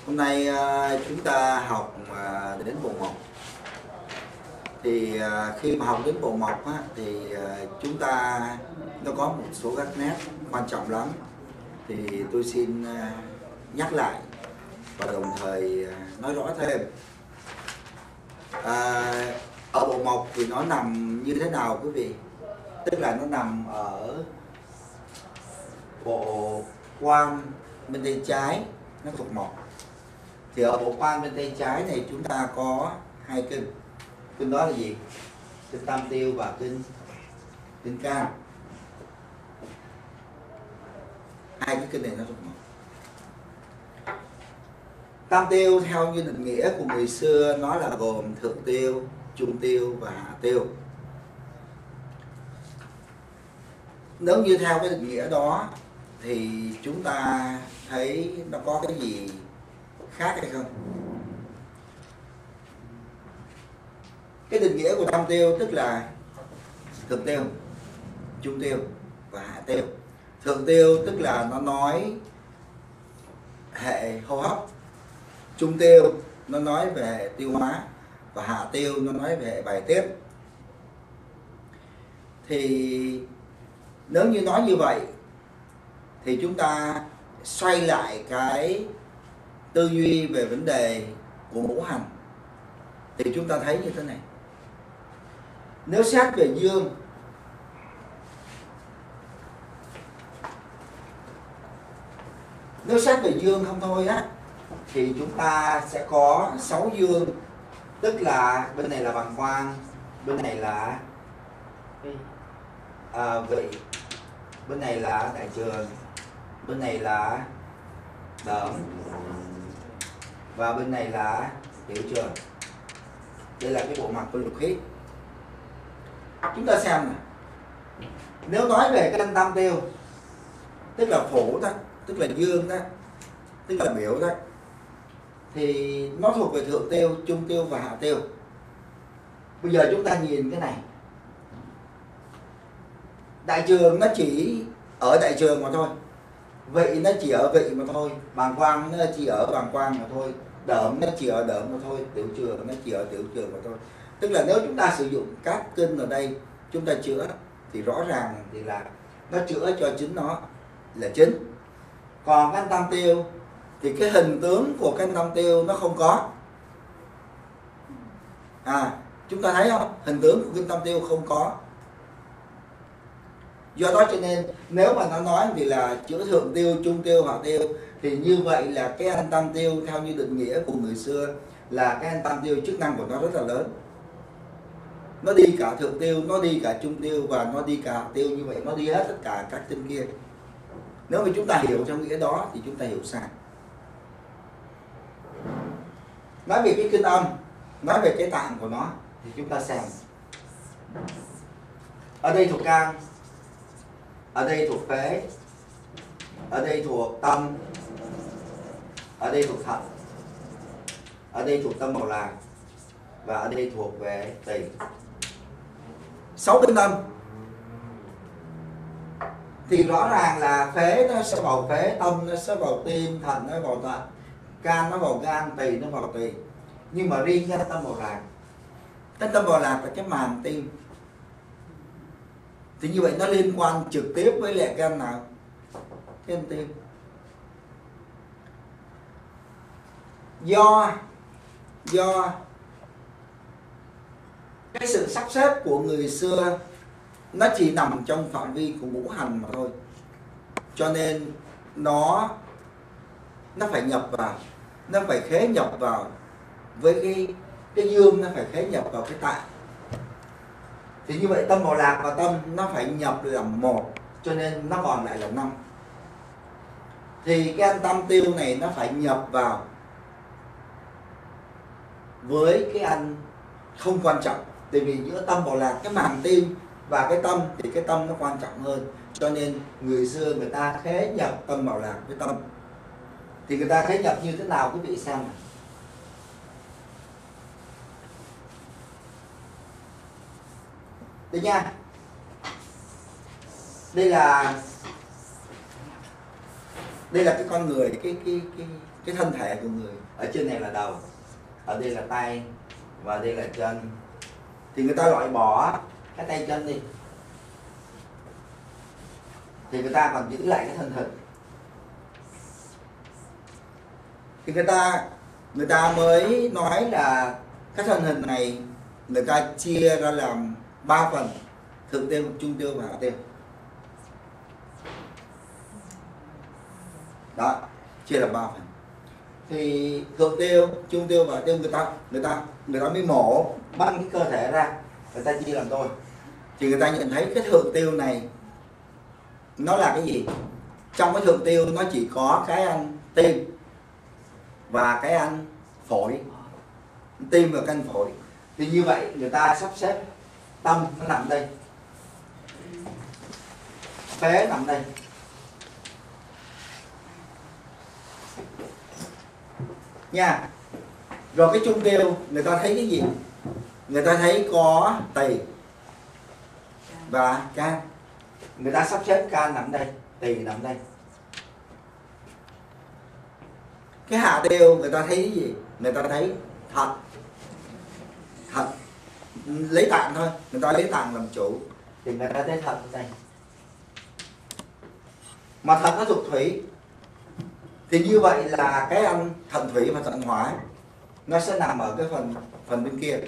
Hôm nay chúng ta học đến bộ mộc. Thì khi mà học đến bộ mộc thì chúng ta nó có một số các nét quan trọng lắm. Thì tôi xin nhắc lại và đồng thời nói rõ thêm. Ở bộ mộc thì nó nằm như thế nào quý vị? Tức là nó nằm ở bộ quan bên tay trái, nó thuộc mộc. Thì ở bộ quan bên tay trái này chúng ta có hai kinh. Kinh đó là gì? Kinh tam tiêu và kinh can. Hai cái kinh này nó thuộc mộc. Tam tiêu theo như định nghĩa của người xưa nó là gồm thượng tiêu, trung tiêu và hạ tiêu. Nếu như theo cái định nghĩa đó thì chúng ta thấy nó có cái gì khác hay không? Cái định nghĩa của tam tiêu tức là thượng tiêu, trung tiêu và hạ tiêu. Thượng tiêu tức là nó nói hệ hô hấp, trung tiêu nó nói về hệ tiêu hóa và hạ tiêu nó nói về hệ bài tiết. Thì nếu như nói như vậy thì chúng ta xoay lại cái tư duy về vấn đề của ngũ hành thì chúng ta thấy như thế này. Nếu xét về dương không thôi thì chúng ta sẽ có 6 dương, tức là bên này là bàng quang, bên này là vị, bên này là đại trường, bên này là đỡm và bên này là tiểu trường. Đây là cái bộ mặt của lục khí. Chúng ta xem này. Nếu nói về cái tam tiêu tức là phổ đó, tức là dương đó, tức là biểu đó, thì nó thuộc về thượng tiêu, trung tiêu và hạ tiêu. Bây giờ chúng ta nhìn cái này. Đại trường nó chỉ ở đại trường mà thôi, vị nó chỉ ở vị mà thôi, bàng quang nó chỉ ở bàng quang mà thôi, đỡm nó chỉ ở đỡm mà thôi, tiểu trường nó chỉ ở tiểu trường mà thôi. Tức là nếu chúng ta sử dụng các kinh ở đây chúng ta chữa thì rõ ràng thì là nó chữa cho chính nó là chính. Còn cái tam tiêu thì cái hình tướng của cái tam tiêu nó không có. Chúng ta thấy không? Hình tướng của kinh tam tiêu không có. Do đó cho nên nếu mà nó nói thì là chữa thượng tiêu, trung tiêu, hạ tiêu thì như vậy là cái anh tam tiêu theo như định nghĩa của người xưa là cái anh tam tiêu chức năng của nó rất là lớn. Nó đi cả thượng tiêu, nó đi cả trung tiêu và nó đi cả hạ tiêu, như vậy nó đi hết tất cả các kinh kia. Nếu mà chúng ta hiểu theo nghĩa đó thì chúng ta hiểu sai. Nói về cái kinh âm, nói về cái tạng của nó thì chúng ta xem. Ở đây thuộc can, ở đây thuộc phế, ở đây thuộc tâm, ở đây thuộc thận, ở đây thuộc tâm bào lạc và ở đây thuộc về tỳ. 6 kinh âm thì rõ ràng là phế nó sẽ vào phế, tâm nó sẽ vào tim, thận nó vào thận, can nó vào gan, tỳ nó vào tỳ. Nhưng mà riêng cái tâm bào lạc, cái tâm bào lạc là cái màng tim. Thì như vậy nó liên quan trực tiếp với lại cái anh nào? Cái anh tim. Do cái sự sắp xếp của người xưa nó chỉ nằm trong phạm vi của ngũ hành mà thôi, cho nên nó phải nhập vào, nó phải khế nhập vào với cái dương, nó phải khế nhập vào cái tạng. Thì như vậy tâm bào lạc và tâm nó phải nhập làm một, cho nên nó còn lại là 5. Thì cái anh tam tiêu này nó phải nhập vào với cái anh không quan trọng. Tại vì giữa tâm bào lạc, cái màng tim và cái tâm thì cái tâm nó quan trọng hơn, cho nên người xưa người ta khế nhập tâm bào lạc với tâm. Thì người ta khế nhập như thế nào quý vị xem này. Đây nha. Đây là cái con người, cái cái thân thể của người. Ở trên này là đầu, ở đây là tay và đây là chân. Thì người ta loại bỏ cái tay chân đi, thì người ta còn giữ lại cái thân hình. Thì người ta mới nói là cái thân hình này người ta chia ra làm 3 phần: thượng tiêu, trung tiêu và hạ tiêu. Đó, chia làm 3 phần. Thì thượng tiêu, trung tiêu và hạ tiêu người ta mới mổ băng cái cơ thể ra, người ta chia làm đôi. Thì người ta nhận thấy cái thượng tiêu này nó là cái gì? Trong cái thượng tiêu nó chỉ có cái ăn tim và cái ăn phổi, tim và cái ăn phổi. Thì như vậy người ta sắp xếp tâm nó nằm đây, phế nằm đây, nha. Rồi cái trung tiêu người ta thấy cái gì? Người ta thấy có tỳ và can. Người ta sắp xếp can nằm đây, tỳ nằm đây. Cái hạ tiêu người ta thấy cái gì? Người ta thấy thận. Thận lấy tạng thôi, người ta lấy tạng làm chủ, thì người ta thấy thận đây. Mà thận nó thuộc thủy, thì như vậy là cái ăn thận thủy và thận hỏa nó sẽ nằm ở cái phần bên kia.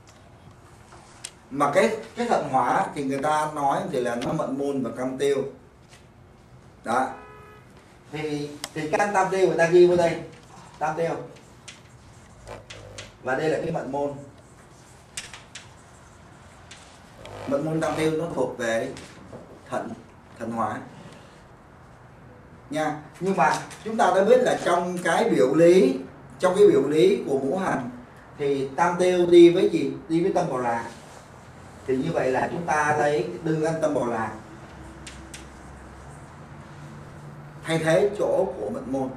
Mà cái thận hỏa thì người ta nói thì là nó mận môn và cam tiêu. Đó. Thì can tam tiêu người ta ghi vào đây, tam tiêu. Và đây là cái mận môn. Mận môn tam tiêu nó thuộc về thận hỏa. Nha. Nhưng mà chúng ta đã biết là trong cái biểu lý của ngũ hành thì tam tiêu đi với gì? Đi với tâm bồ lạc. Thì như vậy là chúng ta lấy đương ăn tâm bồ lạc thay thế chỗ của mệnh môn.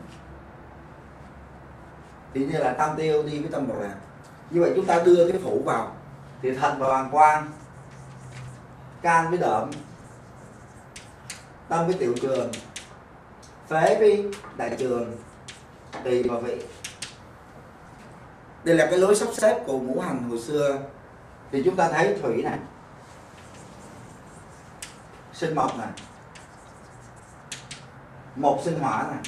Thì như là tam tiêu đi với tâm bồ lạc. Như vậy chúng ta đưa cái phủ vào thì thận và bàng quang, can với đỡm, tâm với tiểu trường, phế với đại trường, tỳ và vị. Đây là cái lối sắp xếp của ngũ hành hồi xưa. Thì chúng ta thấy thủy này, sinh mộc này, mộc sinh hỏa này.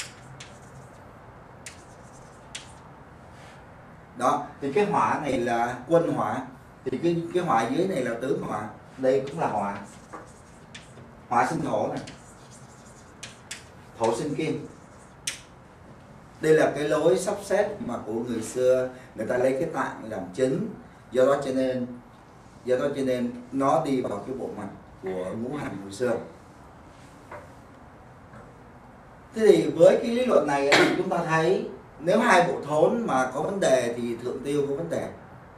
Đó, thì cái hỏa này là quân hỏa, thì cái hỏa dưới này là tướng hỏa, đây cũng là hỏa. Hỏa sinh thổ này, thổ sinh kim. Đây là cái lối sắp xếp mà của người xưa, người ta lấy cái tạng làm chính. Do đó cho nên nó đi vào cái bộ mặt của ngũ hành hồi xưa. Thế thì với cái lý luận này thì chúng ta thấy nếu hai bộ thốn mà có vấn đề thì thượng tiêu có vấn đề.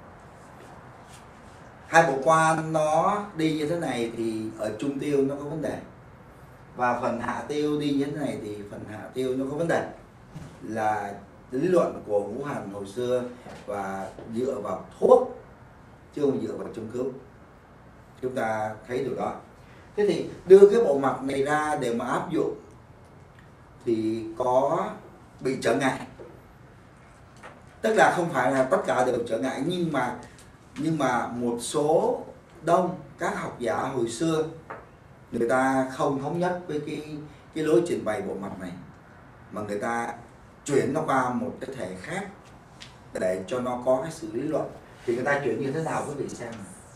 Hai bộ quan nó đi như thế này thì ở trung tiêu nó có vấn đề. Và phần hạ tiêu đi như thế này thì phần hạ tiêu nó có vấn đề. Là lý luận của ngũ hành hồi xưa và dựa vào thuốc chứ không dựa vào châm cứu. Chúng ta thấy điều đó. Thế thì đưa cái bộ mặt này ra để mà áp dụng thì có bị trở ngại. Tức là không phải là tất cả đều trở ngại, nhưng mà một số đông các học giả hồi xưa người ta không thống nhất với cái lối trình bày bộ mặt này, mà người ta chuyển nó qua một cái thể khác để cho nó có cái sự lý luận. Thì người ta chuyển như thế nào quý vị xem.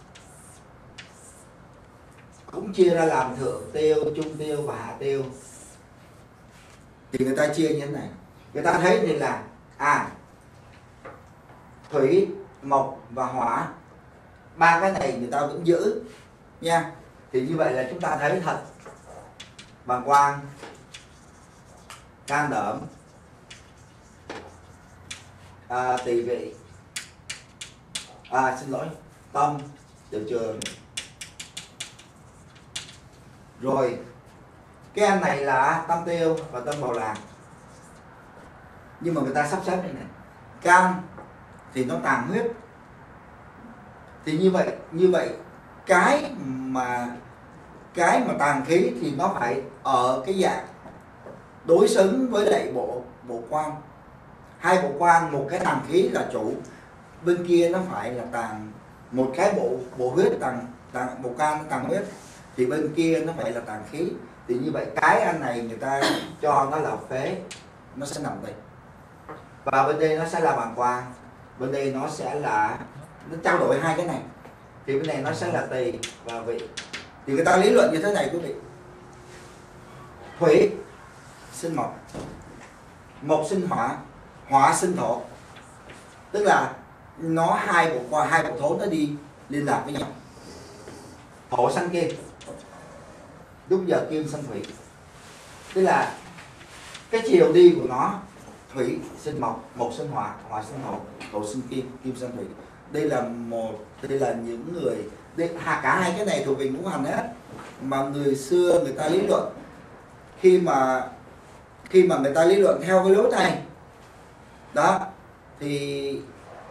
Cũng chia ra làm thượng tiêu, trung tiêu và hạ tiêu. Thì người ta chia như thế này. Người ta thấy thì là thủy, mộc và hỏa, ba cái này người ta vẫn giữ nha. Thì như vậy là chúng ta thấy thận, bàng quang, can đỡm, tỳ vị, tâm, tiểu trường. Rồi cái anh này là tâm tiêu và tâm bồ lạc. Nhưng mà người ta sắp xếp như này. Can thì nó tàng huyết. Thì như vậy cái mà tàng khí thì nó phải ở cái dạng đối xứng với lại bộ quan. Hai bộ quan, một cái tàng khí là chủ, bên kia nó phải là tàng, một cái bộ huyết tàng bộ can tàng huyết, thì bên kia nó phải là tàng khí. Thì như vậy cái anh này người ta cho nó là phế, nó sẽ nằm đây, và bên đây nó sẽ là bàng quang, bên đây nó sẽ là, nó trao đổi hai cái này, thì bên này nó sẽ là tỳ và vị. Thì người ta lý luận như thế này quý vị: thủy sinh mộc, mộc sinh hỏa, hỏa sinh thổ. Tức là nó hai bộ thổ nó đi liên lạc với nhau. Thổ sanh kim, lúc giờ kim sanh thủy. Tức là cái chiều đi của nó, thủy sinh mộc, mộc sinh hỏa, hỏa sinh thổ, thổ sinh kim, kim sinh thủy. Đây là những người cả hai cái này thuộc về ngũ hành hết, mà người xưa người ta lý luận, khi mà người ta lý luận theo cái lối này đó thì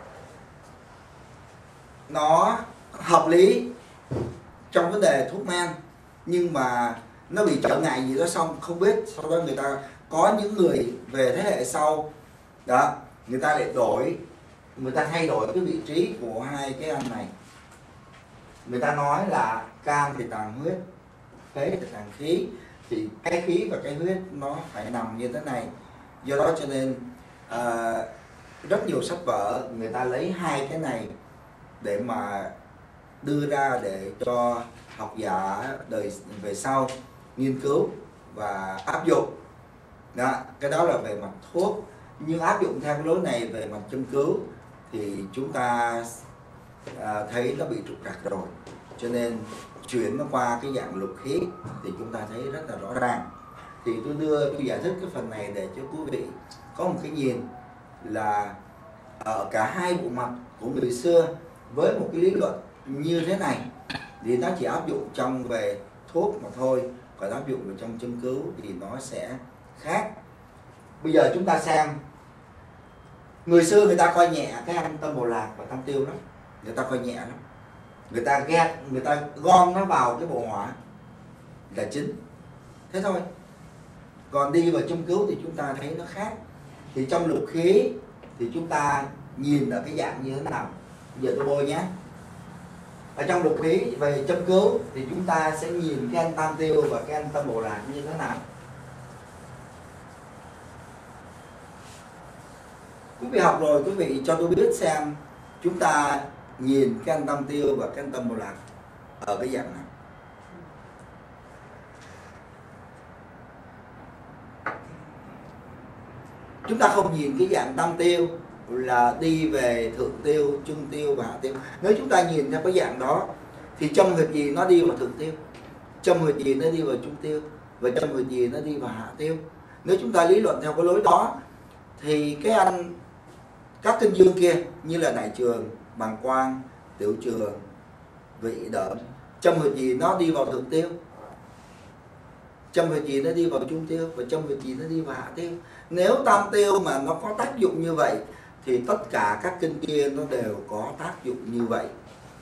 nó hợp lý trong vấn đề thuốc men, nhưng mà nó bị trở ngại gì đó, xong không biết sau đó người ta có những người về thế hệ sau đó, người ta lại người ta thay đổi cái vị trí của hai cái anh này. Người ta nói là cam thì tàng huyết, phế thì tàng khí, thì cái khí và cái huyết nó phải nằm như thế này. Do đó cho nên rất nhiều sách vở người ta lấy hai cái này để mà đưa ra để cho học giả đời về sau nghiên cứu và áp dụng. Đó, cái đó là về mặt thuốc, nhưng áp dụng theo cái lối này về mặt châm cứu thì chúng ta thấy nó bị trục trặc rồi, cho nên chuyển nó qua cái dạng lục khí thì chúng ta thấy rất là rõ ràng. Thì tôi giải thích cái phần này để cho quý vị có một cái nhìn là ở cả hai bộ mặt của người xưa với một cái lý luận như thế này thì nó chỉ áp dụng trong về thuốc mà thôi, còn áp dụng vào trong châm cứu thì nó sẽ khác. Bây giờ chúng ta xem, người xưa người ta coi nhẹ cái anh tâm bồ lạc và tam tiêu lắm, người ta coi nhẹ lắm, người ta gom nó vào cái bộ hỏa là chính, thế thôi. Còn đi vào châm cứu thì chúng ta thấy nó khác. Thì trong lục khí thì chúng ta nhìn ở cái dạng như thế nào, giờ tôi bôi nhé. Ở trong lục khí về châm cứu thì chúng ta sẽ nhìn cái anh tam tiêu và cái anh tâm bồ lạc như thế nào. Quý vị học rồi, quý vị cho tôi biết xem chúng ta nhìn cái anh tam tiêu và cái anh tâm bồ lạc ở cái dạng nào. Chúng ta không nhìn cái dạng tam tiêu là đi về thượng tiêu, trung tiêu và hạ tiêu. Nếu chúng ta nhìn theo cái dạng đó thì trong huyệt gì nó đi vào thượng tiêu, trong huyệt gì nó đi vào trung tiêu, và trong huyệt gì nó đi vào hạ tiêu. Nếu chúng ta lý luận theo cái lối đó thì các kinh dương kia như là đại trường, bàng quang, tiểu trường, vị đỡm, trong huyệt gì nó đi vào thượng tiêu, trong huyệt gì nó đi vào trung tiêu, và trong huyệt gì nó đi vào hạ tiêu. Nếu tam tiêu mà nó có tác dụng như vậy thì tất cả các kinh kia nó đều có tác dụng như vậy,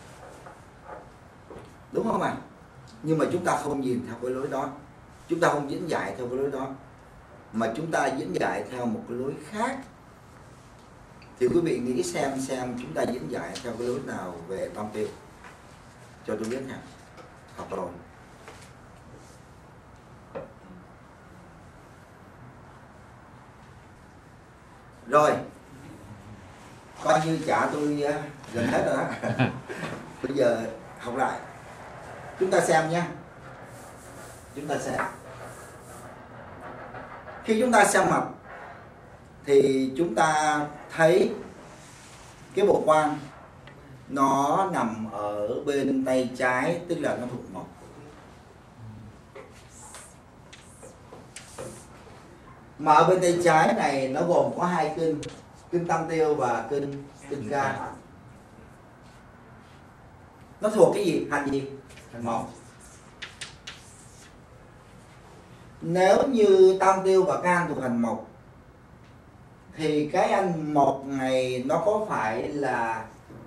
đúng không ạ? Nhưng mà chúng ta không nhìn theo cái lối đó, chúng ta không diễn giải theo cái lối đó, mà chúng ta diễn giải theo một cái lối khác. Thì quý vị nghĩ xem chúng ta diễn giải theo cái lối nào về tam tiêu, cho tôi biết nha. Học rồi. Rồi, coi như trả tôi gần hết rồi đó. Bây giờ học lại, chúng ta xem nhé. Chúng ta xem, khi chúng ta xem mặt thì chúng ta thấy cái bộ quan nó nằm ở bên tay trái, tức là nó thuộc mộc. Mà ở bên tay trái này nó gồm có hai kinh tam tiêu và kinh can. Nó thuộc cái gì? Hành gì? Hành mộc. Nếu như tam tiêu và can thuộc hành mộc thì cái anh mộc này nó có phải là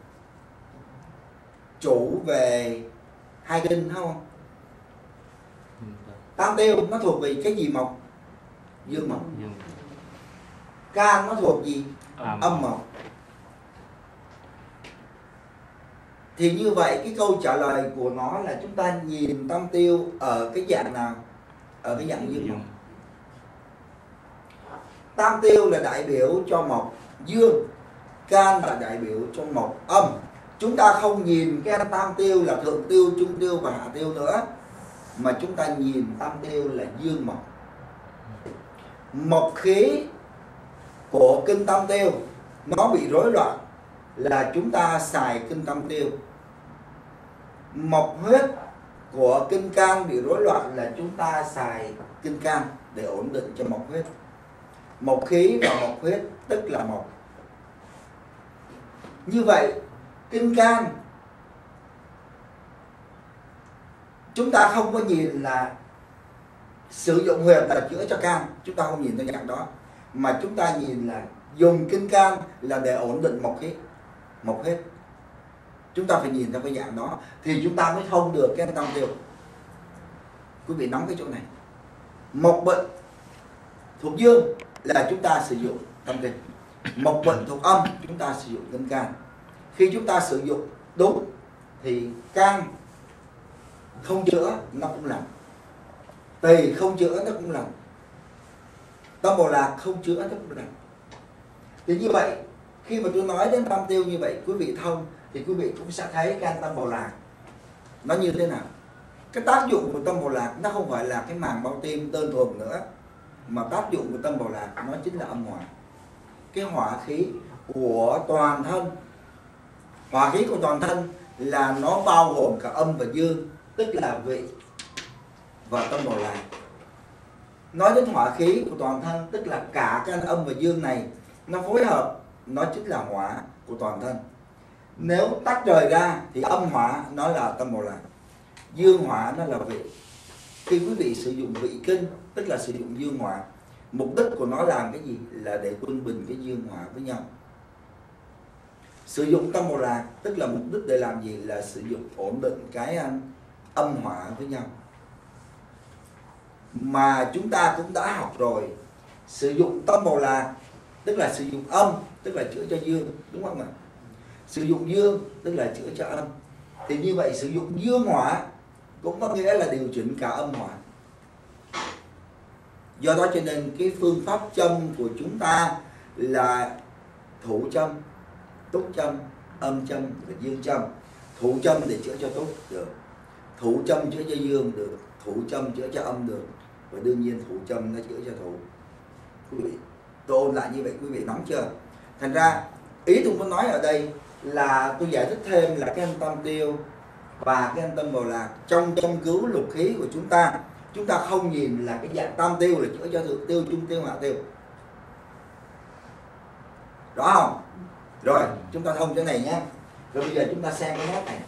chủ về hai kinh không? Tam tiêu nó thuộc về cái gì mộc? dương mộc. Can nó thuộc gì? Âm mộc. Thì như vậy cái câu trả lời của nó là chúng ta nhìn tam tiêu ở cái dạng nào? Ở cái dạng dương mộc. Tam tiêu là đại biểu cho mộc dương, can là đại biểu cho mộc âm. Chúng ta không nhìn cái tam tiêu là thượng tiêu, trung tiêu và hạ tiêu nữa, mà chúng ta nhìn tam tiêu là dương mộc. Mộc khí của kinh tam tiêu nó bị rối loạn là chúng ta xài kinh tam tiêu. Mộc huyết của kinh can bị rối loạn là chúng ta xài kinh can để ổn định cho mộc huyết. Mộc khí và mộc huyết tức là mộc. Như vậy kinh can chúng ta không có nhìn là sử dụng huyệt là chữa cho can, chúng ta không nhìn theo dạng đó, mà chúng ta nhìn là dùng kinh can là để ổn định mộc khí, mộc huyết. Chúng ta phải nhìn theo cái dạng đó thì chúng ta mới thông được cái tam tiêu. Quý vị nắm cái chỗ này. Mộc bệnh thuộc dương là chúng ta sử dụng tam tiêu. Mộc bệnh thuộc âm chúng ta sử dụng kinh can. Khi chúng ta sử dụng đúng thì can không chữa nó cũng lành, tỳ không chữa nó cũng lành, tâm bồ lạc không chữa nó cũng lành. Thì như vậy khi mà tôi nói đến tam tiêu như vậy, quý vị thông thì quý vị cũng sẽ thấy can tâm bồ lạc nó như thế nào. Cái tác dụng của tâm bồ lạc nó không phải là cái màng bao tim đơn thuần nữa, mà tác dụng của tâm bồ lạc nó chính là âm hỏa, cái hỏa khí của toàn thân. Hỏa khí của toàn thân là nó bao gồm cả âm và dương, tức là vị và tâm bồ lạc. Nói đến hỏa khí của toàn thân tức là cả cái âm và dương này nó phối hợp, nó chính là hỏa của toàn thân. Nếu tách rời ra thì âm hỏa nó là tâm bồ lạc, dương hỏa nó là vị. Khi quý vị sử dụng vị kinh tức là sử dụng dương hỏa, mục đích của nó làm cái gì? Là để quân bình cái dương hỏa với nhau. Sử dụng tâm bồ lạc tức là mục đích để làm gì? Là sử dụng ổn định cái âm hỏa với nhau. Mà chúng ta cũng đã học rồi, sử dụng tâm bồ lạc tức là sử dụng âm, tức là chữa cho dương, đúng không ạ? Sử dụng dương tức là chữa cho âm. Thì như vậy sử dụng dương hỏa cũng có nghĩa là điều chỉnh cả âm hỏa. Do đó cho nên cái phương pháp châm của chúng ta là thủ châm, túc châm, âm châm và dương châm. Thủ châm để chữa cho túc được, thủ châm chữa cho dương được, thủ châm chữa cho âm được, và đương nhiên thủ châm nó chữa cho thủ. Quý vị, tôi ôn lại như vậy quý vị nắm chưa? Thành ra ý tôi muốn nói ở đây là tôi giải thích thêm là cái tâm tiêu và cái tâm bồ lạc trong châm cứu lục khí của chúng ta không nhìn là cái dạng tam tiêu là chữa cho thượng tiêu, trung tiêu, hạ tiêu. Rõ không? Rồi, chúng ta thông cái này nhé. Rồi bây giờ chúng ta xem cái nét này.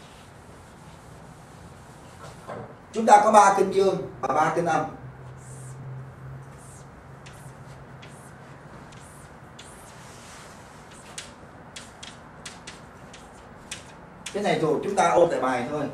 Chúng ta có 3 kinh dương và 3 kinh âm. Cái này rồi chúng ta ôn tại bài thôi.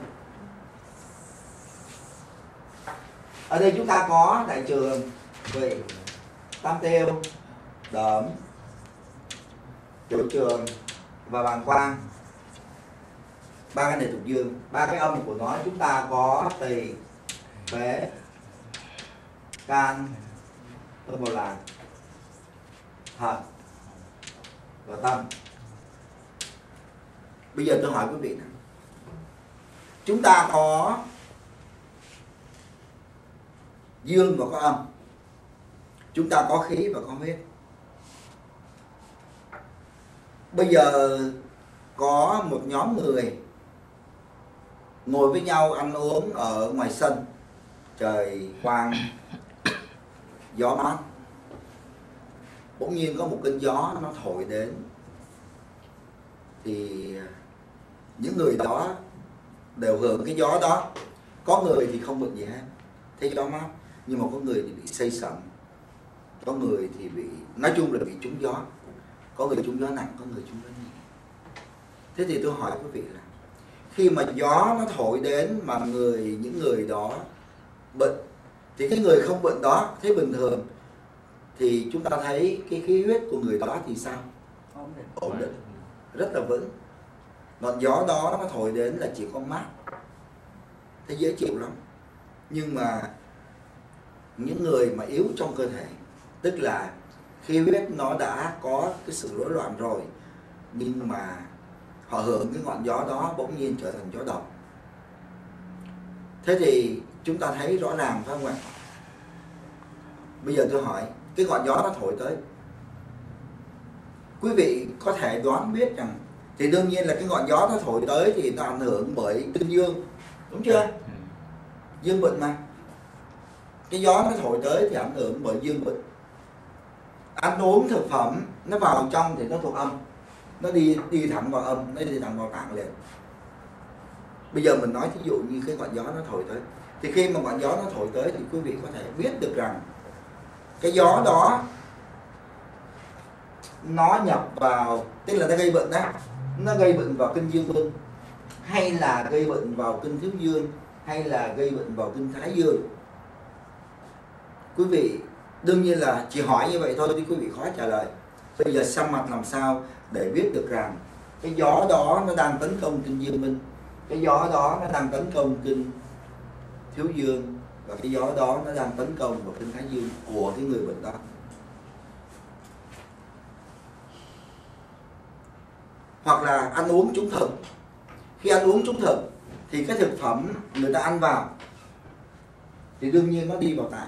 Ở đây chúng ta có đại trường, vị, tam tiêu, đỡm, tiểu trường và bàng quang. 3 cái này thuộc dương. 3 cái âm của nó chúng ta có tỳ, phế, can, tâm bồ lạc, thận và tâm. Bây giờ tôi hỏi quý vị này, chúng ta có dương và có âm, chúng ta có khí và có huyết. Bây giờ có một nhóm người ngồi với nhau ăn uống ở ngoài sân, trời quang, gió mát. Bỗng nhiên có một cơn gió nó thổi đến, thì những người đó đều hưởng cái gió đó. Có người thì không bực gì hết, thấy gió mát, nhưng mà có người thì bị say sẩm, có người thì bị, nói chung là bị trúng gió, có người trúng gió nặng, có người trúng gió nhẹ. Thế thì tôi hỏi quý vị là khi mà gió nó thổi đến mà những người đó bệnh, thì cái người không bệnh đó thấy bình thường, thì chúng ta thấy cái khí huyết của người đó thì sao? Ổn định, rất là vững. Ngọn gió đó nó thổi đến là chỉ có mát, thấy dễ chịu lắm. Nhưng mà những người mà yếu trong cơ thể, tức là khí huyết nó đã có cái sự rối loạn rồi, nhưng mà họ hưởng cái ngọn gió đó bỗng nhiên trở thành gió độc. Thế thì chúng ta thấy rõ ràng phải không ạ? Bây giờ tôi hỏi, cái ngọn gió nó thổi tới, quý vị có thể đoán biết rằng thì đương nhiên là cái ngọn gió nó thổi tới thì nó ảnh hưởng bởi kinh dương, đúng chưa? Dương bệnh mà. Cái gió nó thổi tới thì ảnh hưởng bởi dương bệnh. Ăn uống thực phẩm nó vào trong thì nó thuộc âm, nó đi thẳng vào âm, nó đi thẳng vào tạng liền. Bây giờ mình nói thí dụ như cái ngọn gió nó thổi tới, thì khi mà ngọn gió nó thổi tới thì quý vị có thể biết được rằng cái gió đó nó nhập vào, tức là nó gây bệnh đó, nó gây bệnh vào kinh dương bưng, hay là gây bệnh vào kinh thiếu dương, hay là gây bệnh vào kinh thái dương. Quý vị đương nhiên là chỉ hỏi như vậy thôi thì quý vị khó trả lời. Bây giờ xăm mặt làm sao để biết được rằng cái gió đó nó đang tấn công kinh dương minh, cái gió đó nó đang tấn công kinh thiếu dương, và cái gió đó nó đang tấn công vào kinh thái dương của cái người bệnh đó. Hoặc là ăn uống trúng thực. Khi ăn uống trúng thực thì cái thực phẩm người ta ăn vào thì đương nhiên nó đi vào tạng,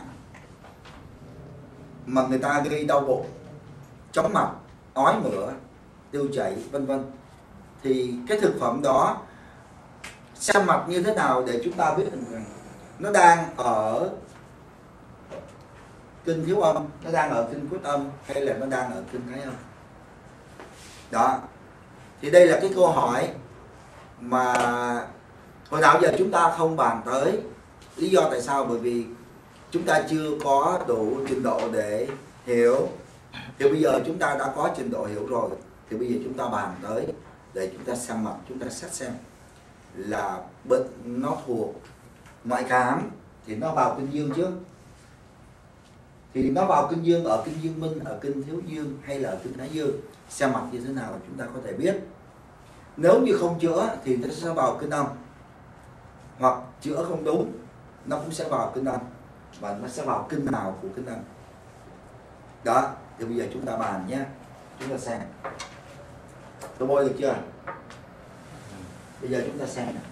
mà người ta gây đau bụng, chóng mặt, ói mửa, tiêu chảy vân vân. Thì cái thực phẩm đó xem mặt như thế nào để chúng ta biết rằng nó đang ở kinh thiếu âm, nó đang ở kinh quyết âm, hay là nó đang ở kinh thái âm. Đó. Thì đây là cái câu hỏi mà hồi nào giờ chúng ta không bàn tới. Lý do tại sao? Bởi vì chúng ta chưa có đủ trình độ để hiểu. Thì bây giờ chúng ta đã có trình độ hiểu rồi, thì bây giờ chúng ta bàn tới để chúng ta xem mặt, chúng ta xét xem là bệnh nó thuộc ngoại cảm thì nó vào kinh dương trước, thì nó vào kinh dương ở kinh dương minh, ở kinh thiếu dương hay là ở kinh thái dương. Xem mặt như thế nào chúng ta có thể biết. Nếu như không chữa thì nó sẽ vào kinh âm, hoặc chữa không đúng nó cũng sẽ vào kinh âm, và nó sẽ vào kinh nào của kinh âm. Đó, thì bây giờ chúng ta bàn nhé. Chúng ta xem. Tôi bôi được chưa? Bây giờ chúng ta xem này.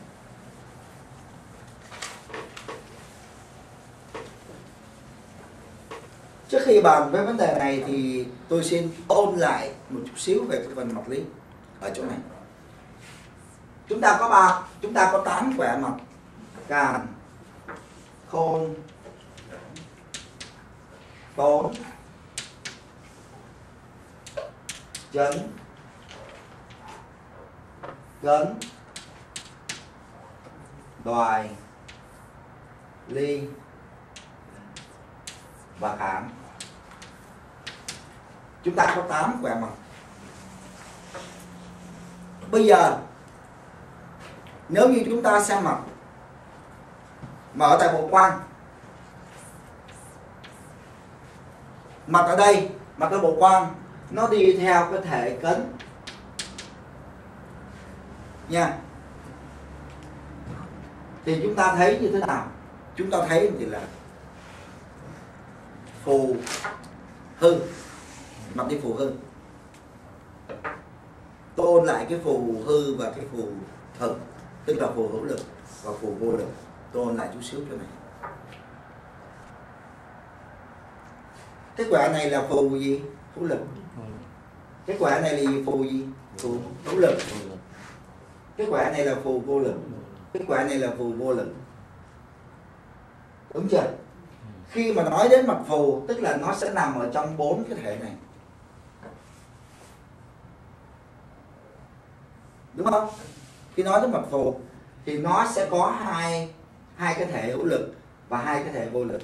Trước khi bàn với vấn đề này thì tôi xin ôn lại một chút xíu về cái phần mặt lý ở chỗ này. Chúng ta có 8 khỏe mặt: càn, khôn, tốn, chấn, cấn, đoài, ly và khảm. Chúng ta có 8 khỏe mặt. Bây giờ nếu như chúng ta xem mặt mà ở tại bộ quan, mặt ở đây, mặt ở bộ quan nó đi theo cái thể cấn nha, thì chúng ta thấy như thế nào? Chúng ta thấy thì là phù hư, mặt đi phù hư. Tôi ôn lại cái phù hư và cái phù thực, tức là phù hữu lực và phù vô lực. Tôi ôn lại chút xíu cho này. Cái quả này là phù gì? Hữu lực. Cái quả này là phù gì? Phù hữu lực. Cái quả này là phù vô lực. Cái quả này là phù vô lực. Đúng chưa? Khi mà nói đến mặt phù, tức là nó sẽ nằm ở trong 4 cái thể này. Đúng không? Khi nói đến mặt phù thì nó sẽ có hai cái thể hữu lực và 2 cái thể vô lực.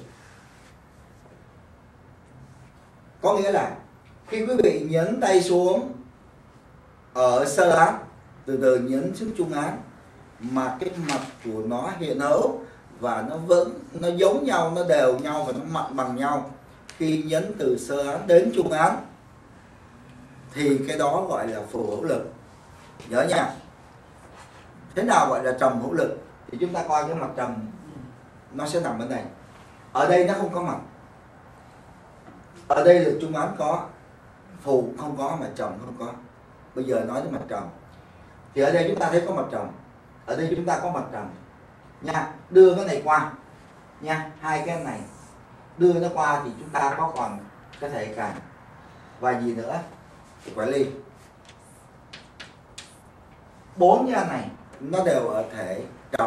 Có nghĩa là khi quý vị nhấn tay xuống ở sơ án, từ từ nhấn xuống trung án, mà cái mặt của nó hiện hữu và nó vẫn, nó giống nhau, nó đều nhau và nó mặn bằng nhau. khi nhấn từ sơ án đến trung án thì cái đó gọi là phù hữu lực. Nhớ nha. Thế nào gọi là trầm hữu lực? Thì chúng ta coi cái mặt trầm nó sẽ nằm bên này. Ở đây nó không có mặt. Ở đây là trung án có, phù không có, mà trầm không có. Bây giờ nói đến mặt trầm. Thì ở đây chúng ta thấy có mặt trầm. Ở đây chúng ta có mặt trầm. Nha, đưa cái này qua. Nha, hai cái này đưa nó qua thì chúng ta có còn cái thể càn. Và gì nữa? Quả ly. 4 cái này nó đều ở thể trầm.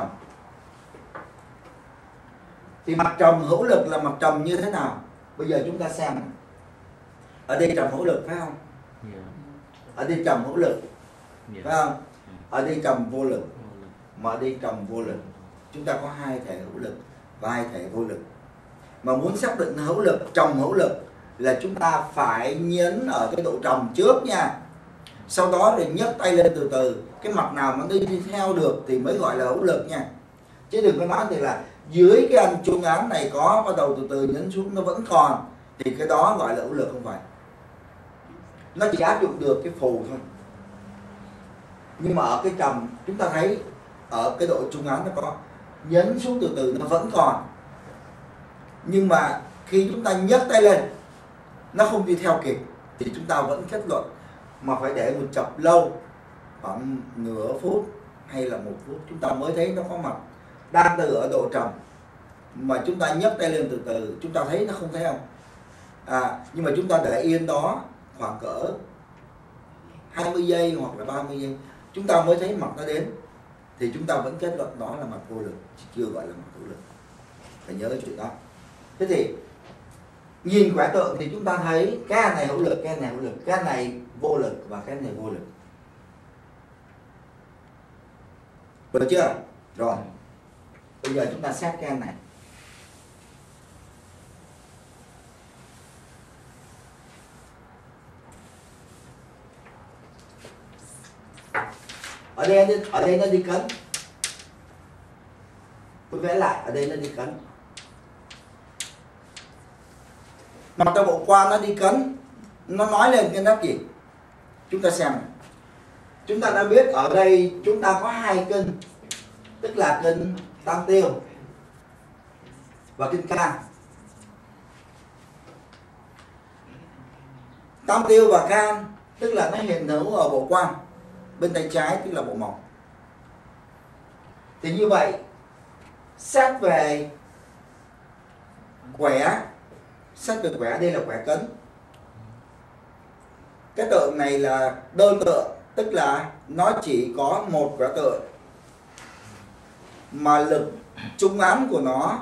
Thì mặt trầm hữu lực là mặt trầm như thế nào? Bây giờ chúng ta xem. Ở đây trầm hữu lực phải không? Ở đây trầm hữu lực phải không? Ở đây trầm vô lực. Mà ở đây trầm vô lực. Chúng ta có hai thể hữu lực và hai thể vô lực. Mà muốn xác định hữu lực, trầm hữu lực là chúng ta phải nhấn ở cái độ trầm trước nha. Sau đó thì nhấc tay lên từ từ. Cái mặt nào mà đi theo được thì mới gọi là hữu lực nha. Chứ đừng có nói thì là dưới cái anh trung án này có, bắt đầu từ từ nhấn xuống nó vẫn còn, thì cái đó gọi là hữu lực, không phải. Nó chỉ áp dụng được cái phù thôi. Nhưng mà ở cái trầm chúng ta thấy ở cái độ trung án nó có, nhấn xuống từ từ nó vẫn còn. Nhưng mà khi chúng ta nhấc tay lên nó không đi theo kịp thì chúng ta vẫn kết luận, mà phải để một chập lâu, khoảng nửa phút hay là 1 phút chúng ta mới thấy nó có mặt. Đang từ ở độ trầm mà chúng ta nhấc tay lên từ từ, chúng ta thấy nó không thấy không? Nhưng mà chúng ta để yên đó khoảng cỡ 20 giây hoặc là 30 giây, chúng ta mới thấy mặt nó đến, thì chúng ta vẫn kết luận đó là mặt vô lực, chưa gọi là mặt hữu lực. Phải nhớ cái chuyện đó. Thế thì nhìn quả tượng thì chúng ta thấy cái này hữu lực, cái này hữu lực, cái này vô lực và cái này vô lực. Được chưa? Rồi. Bây giờ chúng ta xét cái này. Ở đây nó đi cấn. Tôi vẽ lại, ở đây nó đi cấn. Mặt trong bộ quan nó đi cấn, nó nói lên cái nét gì? Chúng ta xem. Chúng ta đã biết ở đây chúng ta có hai kinh, tức là kinh tam tiêu và kinh can. Tam tiêu và can tức là nó hiện hữu ở bộ quan bên tay trái, tức là bộ mỏng. Thì như vậy xét về quẻ, đây là quẻ cấn. Cái tượng này là đơn tượng, tức là nó chỉ có một quả tượng mà lực trung án của nó,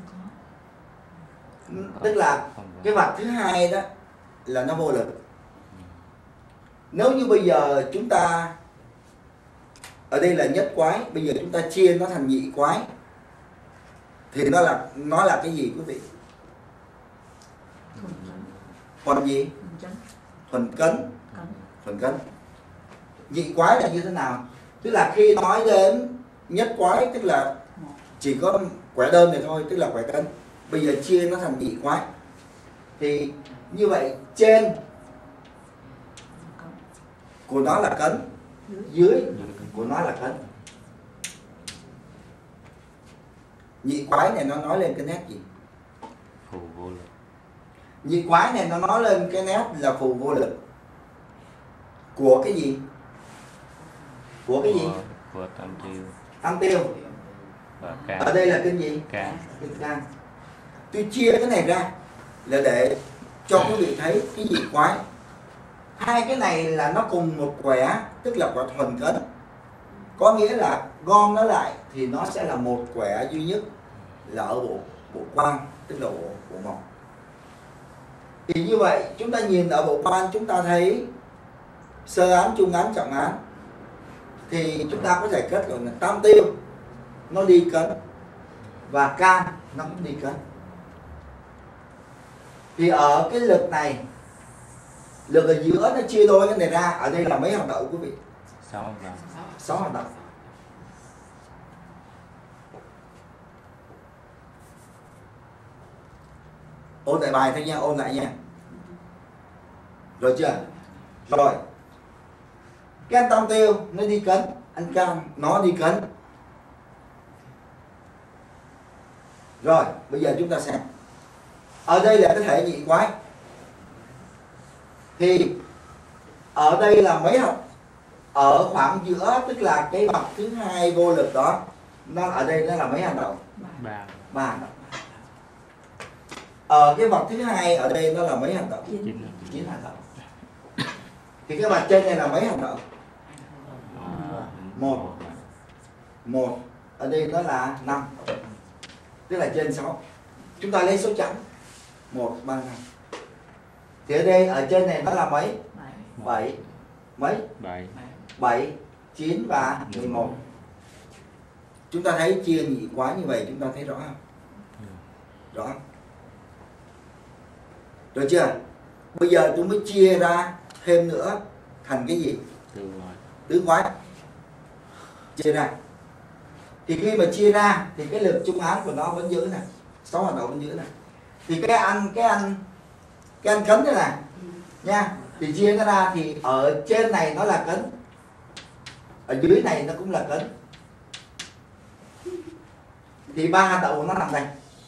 tức là cái mặt thứ hai đó là nó vô lực. Nếu như bây giờ chúng ta ở đây là nhất quái, bây giờ chúng ta chia nó thành nhị quái thì nó là cái gì quý vị? Thuần gì? Thuần cấn. Thuần cấn. Nhị quái là như thế nào? Tức là khi nói đến nhất quái tức là chỉ có quẻ đơn này thôi, tức là quẻ cấn. Bây giờ chia nó thành nhị quái thì như vậy trên của nó là cấn, dưới của nó là cấn. Nhị quái này nó nói lên cái nét gì? Phù vô lực. Nhị quái này nó nói lên cái nét là phù vô lực. Của cái gì? Của cái gì? Của tam tiêu. Tam tiêu. Và can. Ở đây là kinh gì? Can. Kinh can. Tôi chia cái này ra là để cho quý vị thấy cái nhị quái. Hai cái này là nó cùng một quẻ, tức là quẻ thuần cấn. Có nghĩa là gom nó lại thì nó sẽ là một quẻ duy nhất, là ở bộ quan, tức là bộ mỏng. Thì như vậy chúng ta nhìn ở bộ quan chúng ta thấy sơ án, trung án, trọng án, thì chúng ta có thể kết luận là tam tiêu nó đi cấn và can nó cũng đi cấn. Thì ở cái lực này, lực ở giữa nó chia đôi cái này ra, ở đây là mấy hoạt động quý vị? 6 hoạt động. 6 hoạt động. ôn lại bài thôi nha, ôn lại nha. Rồi chưa? Rồi cái anh tam tiêu nó đi cấn, anh can nó đi cấn. Rồi bây giờ chúng ta xem, ở đây là cái thể nhị quái, thì ở đây là mấy học, ở khoảng giữa, tức là cái bậc thứ hai vô lực đó, nó ở đây nó là mấy hành động? Ba hành động. Ở cái bậc thứ hai ở đây nó là mấy hành động? 9 hành động. Thì cái bậc trên này là mấy hành động? Một. Ở đây nó là 5, tức là trên 6. Chúng ta lấy số chẵn 1, 3, 5. Thì ở đây ở trên này nó là mấy? 7. Mấy? 7, 9 và 11. Chúng ta thấy chia nhị quái như vậy, chúng ta thấy rõ không? Rõ. Được chưa? Bây giờ tôi mới chia ra thêm nữa thành cái gì? Tứ quái. Chia ra. Thì khi mà chia ra thì cái lực trung án của nó vẫn giữ này, 6 hoạt động vẫn giữ này. Thì cái anh cấn thế này nha, thì chia nó ra thì ở trên này nó là cấn, ở dưới này nó cũng là cấn, thì 3 hạt đậu nó nằm đây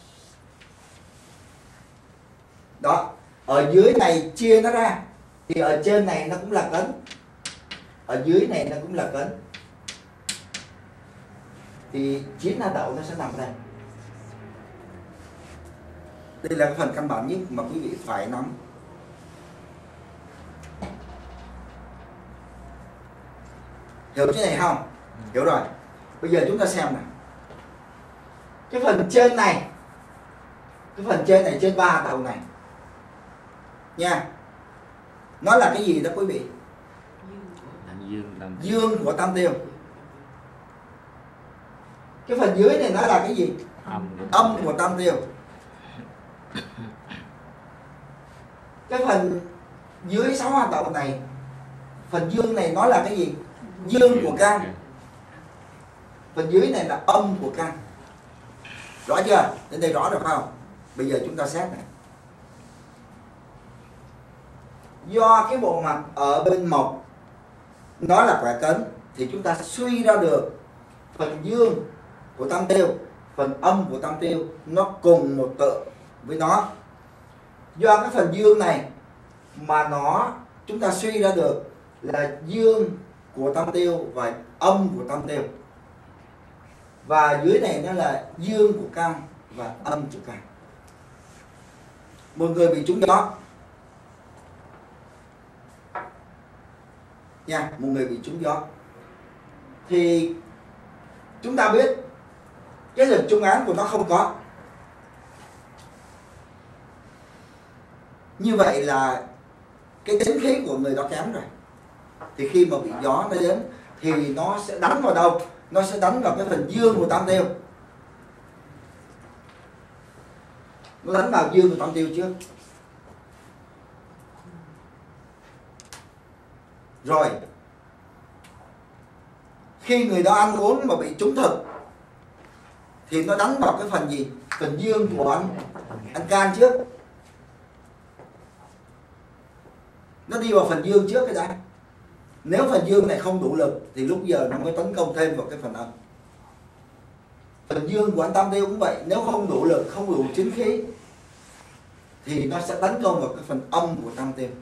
đó. Ở dưới này chia nó ra thì ở trên này nó cũng là cấn, ở dưới này nó cũng là cấn, thì 9 hạt đậu nó sẽ nằm đây. Đây là cái phần căn bản nhất mà quý vị phải nắm. Hiểu cái này không? Hiểu rồi. Bây giờ chúng ta xem này, cái phần trên này, cái phần trên này, trên 3 hạt đậu này nha, nó là cái gì đó quý vị? Dương của tam tiêu. Cái phần dưới này nó là cái gì? Âm của tam tiêu. Cái phần dưới 6 hạt đậu này, phần dương này nó là cái gì? Dương của can. Phần dưới này là âm của can. Rõ chưa? Đến đây rõ được không? Bây giờ chúng ta xét này. Do cái bộ mặt ở bên mộc nó là quả cấn, thì chúng ta suy ra được phần dương của tam tiêu, phần âm của tam tiêu nó cùng một tự với nó. Do cái phần dương này mà chúng ta suy ra được là dương của tam tiêu và âm của tam tiêu, và dưới này nó là dương của can và âm của can. Một người bị trúng gió nha, một người bị trúng gió thì chúng ta biết cái lực trung án của nó không có. Như vậy là cái tính khí của người đó kém rồi. Thì khi mà bị gió nó đến thì nó sẽ đánh vào đâu? Nó sẽ đánh vào cái phần dương của tam tiêu. Nó đánh vào dương của tam tiêu trước. Rồi khi người đó ăn uống mà bị trúng thực thì nó đánh vào cái phần gì? Phần dương của anh can trước. Nó đi vào phần dương trước cái đã. Nếu phần dương này không đủ lực thì lúc giờ nó mới tấn công thêm vào cái phần âm. Phần dương của anh tam tiêu cũng vậy, nếu không đủ lực, không đủ chính khí thì nó sẽ tấn công vào cái phần âm của tam tiêu.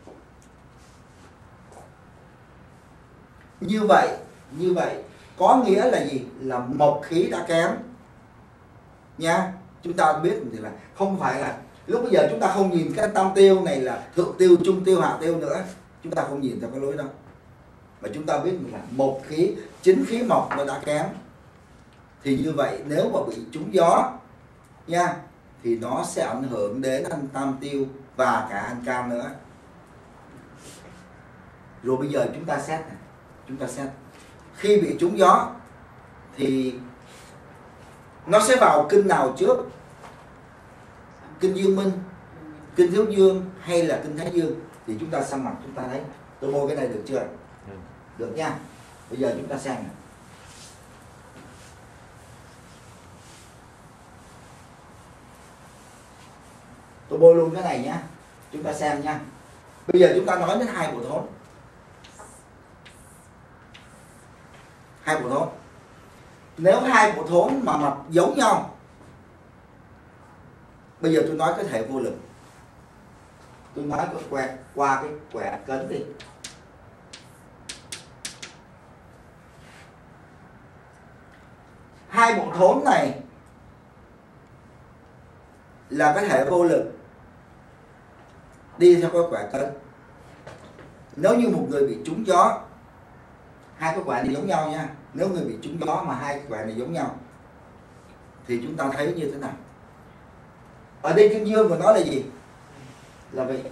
Như vậy có nghĩa là gì? Là mộc khí đã kém nha. Chúng ta biết thì là không phải là lúc bây giờ chúng ta không nhìn cái tam tiêu này là thượng tiêu, trung tiêu, hạ tiêu nữa. Chúng ta không nhìn theo cái lối đó, mà chúng ta biết là mộc khí, chính khí mộc nó đã kém. Thì như vậy nếu mà bị trúng gió nha, thì nó sẽ ảnh hưởng đến anh tam tiêu và cả anh can nữa. Rồi bây giờ chúng ta xét này. Chúng ta xét khi bị trúng gió thì nó sẽ vào kinh nào trước? Kinh dương minh, kinh thiếu dương hay là kinh thái dương? Thì chúng ta xăm mặt chúng ta thấy. Tôi bôi cái này được chưa? Được nha. Bây giờ chúng ta xem này. Tôi bôi luôn cái này nhá, chúng ta xem nha. Bây giờ chúng ta nói đến hai bộ thốn. Hai bộ thốn. Nếu hai bộ thốn mà mặt giống nhau, bây giờ tôi nói cái thể vô lực. Tôi nói qua cái quẻ cấn đi. Hai bộ thốn này là cái thể vô lực đi theo cái quẻ cấn. Nếu như một người bị trúng gió, hai cái quẻ này giống nhau nha. Nếu người bị trúng gió mà hai cái quẻ này giống nhau thì chúng ta thấy như thế nào? Ở đây kinh dương của nó là gì? Là vị.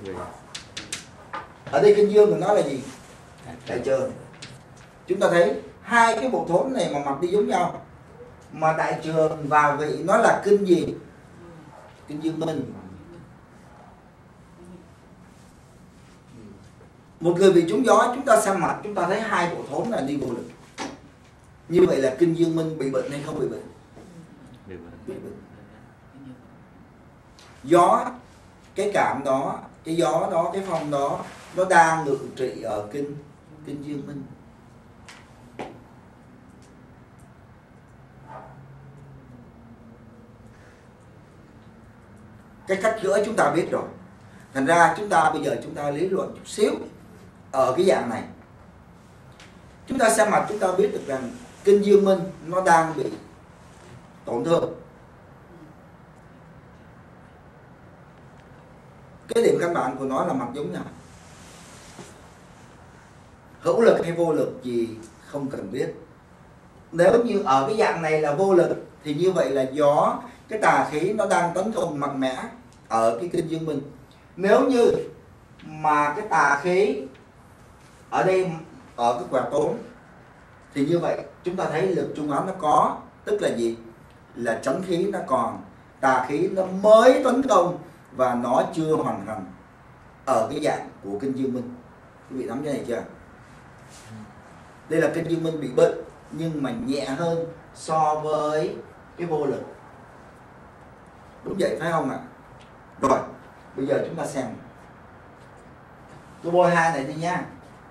Ở đây kinh dương của nó là gì? Đại trường. Chúng ta thấy hai cái bộ thốn này mà mặt đi giống nhau, mà đại trường vào vị nó là kinh gì? Kinh dương minh. Một người bị trúng gió, chúng ta xem mặt chúng ta thấy hai bộ thốn là đi vô lực. Như vậy là kinh dương minh bị bệnh hay không bị bệnh? Bị bệnh. Gió, cái cảm đó, cái gió đó, cái phong đó, nó đang ngự trị ở kinh dương minh. Cái cách chữa chúng ta biết rồi. Thành ra chúng ta bây giờ chúng ta lý luận chút xíu ở cái dạng này. Chúng ta xem mặt chúng ta biết được rằng kinh dương minh nó đang bị tổn thương. Cái điểm căn bản của nó là mặt giống nhau. Hữu lực hay vô lực gì không cần biết. Nếu như ở cái dạng này là vô lực thì như vậy là gió, cái tà khí nó đang tấn công mạnh mẽ ở cái kinh dương minh. Nếu như mà cái tà khí ở đây ở cái quẻ tốn thì như vậy chúng ta thấy lực trung ám nó có, tức là gì? Là chấn khí nó còn, tà khí nó mới tấn công và nó chưa hoàn thành ở cái dạng của kinh dương minh. Quý vị nắm cái này chưa? Đây là kinh dương minh bị bệnh nhưng mà nhẹ hơn so với cái vô lực. Đúng vậy phải không ạ? Rồi, bây giờ chúng ta xem. Tôi bôi hai này đi nha.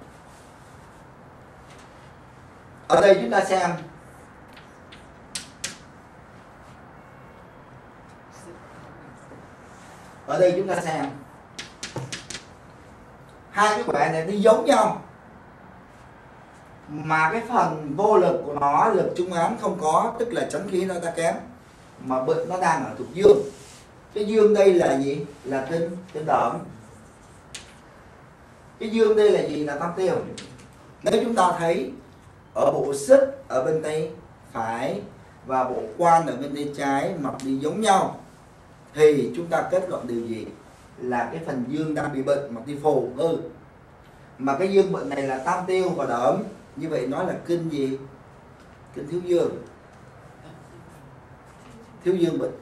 Ở đây chúng ta xem. Ở đây chúng ta xem. Hai cái quẻ này nó giống nhau, mà cái phần vô lực của nó, lực trung ám không có, tức là chấn khí nó ta kém, mà bệnh nó đang ở thuộc dương. Cái dương đây là gì? Là tinh đỡm. Cái dương đây là gì? Là tam tiêu. Nếu chúng ta thấy ở bộ xích ở bên tay phải và bộ quan ở bên tay trái mặt đi giống nhau thì chúng ta kết luận điều gì? Là cái phần dương đang bị bệnh, mặt đi phù hư. Mà cái dương bệnh này là tam tiêu và đỡm. Như vậy nó là kinh gì? Kinh thiếu dương. Thiếu dương bệnh.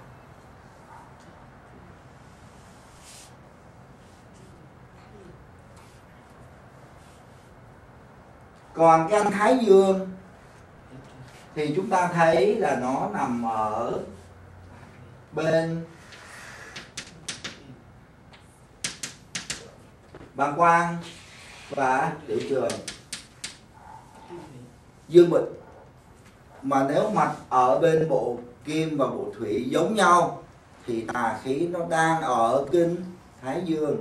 Còn cái anh thái dương thì chúng ta thấy là nó nằm ở bên bàng quang và tiểu trường. Dương bệnh. Mà nếu mặt ở bên bộ kim và bộ thủy giống nhau thì tà khí nó đang ở kinh thái dương.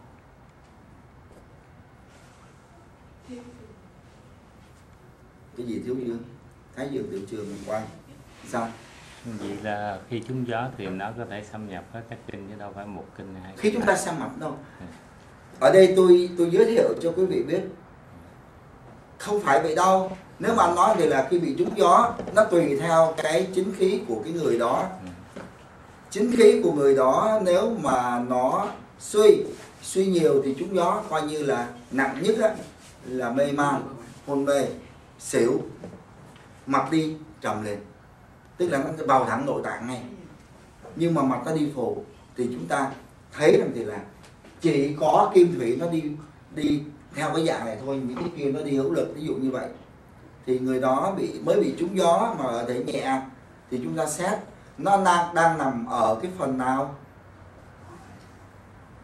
Cái gì thiếu dương? Thái dương, tiểu trường, bàng quang. Sao? Vậy là khi trúng gió thì nó có thể xâm nhập hết các kinh chứ đâu phải một kinh hay. Khi chúng ta xâm nhập đâu. Ở đây tôi giới thiệu cho quý vị biết. Không phải vậy đâu. Nếu mà anh nói thì là khi bị trúng gió, nó tùy theo cái chính khí của cái người đó. Chính khí của người đó nếu mà nó suy nhiều thì trúng gió coi như là nặng nhất á, là mê man, hôn mê, xỉu, mặt đi trầm lên, tức là nó vào thẳng nội tạng ngay. Nhưng mà mặt nó đi phù thì chúng ta thấy rằng thì là chỉ có kim thủy nó đi theo cái dạng này thôi, những cái kia nó đi hữu lực, ví dụ như vậy thì người đó mới bị trúng gió mà ở thể nhẹ thì chúng ta xét nó đang nằm ở cái phần nào?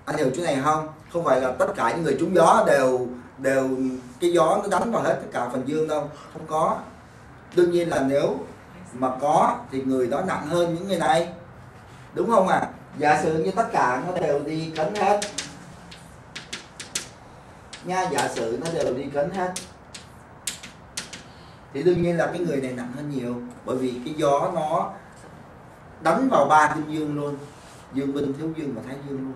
Anh hiểu chỗ này không? Không phải là tất cả những người trúng gió đều cái gió nó đánh vào hết tất cả phần dương đâu, không có. Đương nhiên là nếu mà có thì người đó nặng hơn những người này, đúng không ạ? Giả sử như tất cả nó đều đi cấn hết nha, giả sử nó đều đi cấn hết thì đương nhiên là cái người này nặng hơn nhiều, bởi vì cái gió nó đánh vào ba kim dương luôn, dương minh, thiếu dương và thái dương luôn.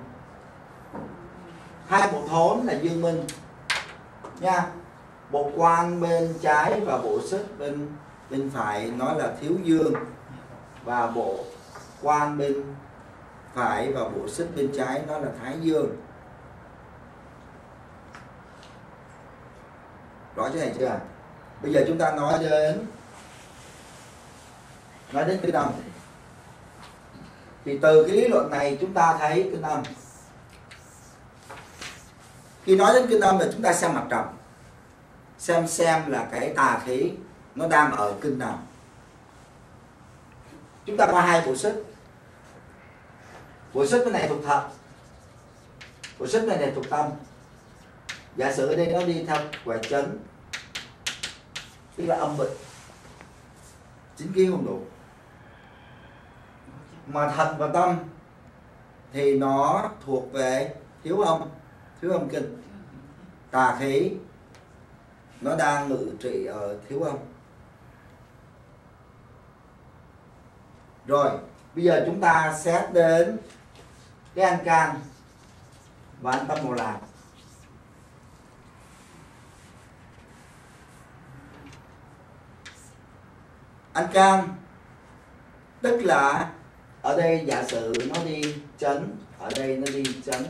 Hai bộ thốn là dương minh nha, bộ quan bên trái và bộ xích bên phải nó là thiếu dương, và bộ quan bên phải và bộ xích bên trái nó là thái dương. Rõ chỗ này chưa? Bây giờ chúng ta nói đến cái năm. Thì từ cái lý luận này chúng ta thấy cái năm. Khi nói đến cái năm là chúng ta xem mặt trầm, xem là cái tà khí nó đang ở kinh nào. Chúng ta qua hai bộ xích. Bộ xích cái này thuộc thật, bộ xích này thuộc tâm. Giả sử ở đây nó đi theo quả chấn, tức là âm bệnh, chính khí không đủ. Mà thật và tâm thì nó thuộc về thiếu âm kinh. Tà khí nó đang ngự trị ở thiếu âm. Rồi bây giờ chúng ta xét đến cái anh can và anh tâm màu lạc. Anh can tức là ở đây giả sử nó đi chấn, ở đây nó đi chấn.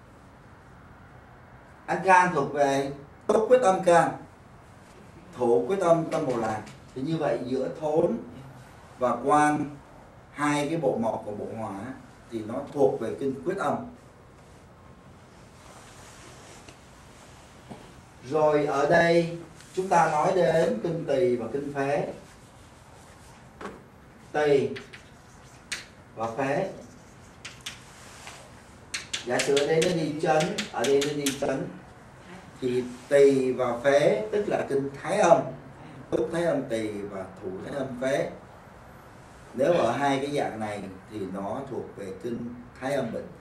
Anh can thuộc về túc quyết âm can, thổ quyết âm tâm màu lạc. Thì như vậy giữa thốn và quan, hai cái bộ mộc của bộ hỏa thì nó thuộc về kinh quyết âm. Rồi ở đây chúng ta nói đến kinh tỳ và kinh phế. Tỳ và phế, giả sử ở đây nó đi chấn, ở đây nó đi chấn, thì tỳ và phế tức là kinh thái âm, túc thái âm tỳ và thủ thái âm phế. Nếu ở hai cái dạng này thì nó thuộc về kinh thái âm bệnh.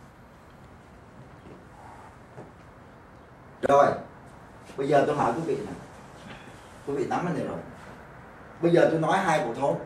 Rồi bây giờ tôi hỏi quý vị này, quý vị nắm cái này rồi. Bây giờ tôi nói hai bộ thốn.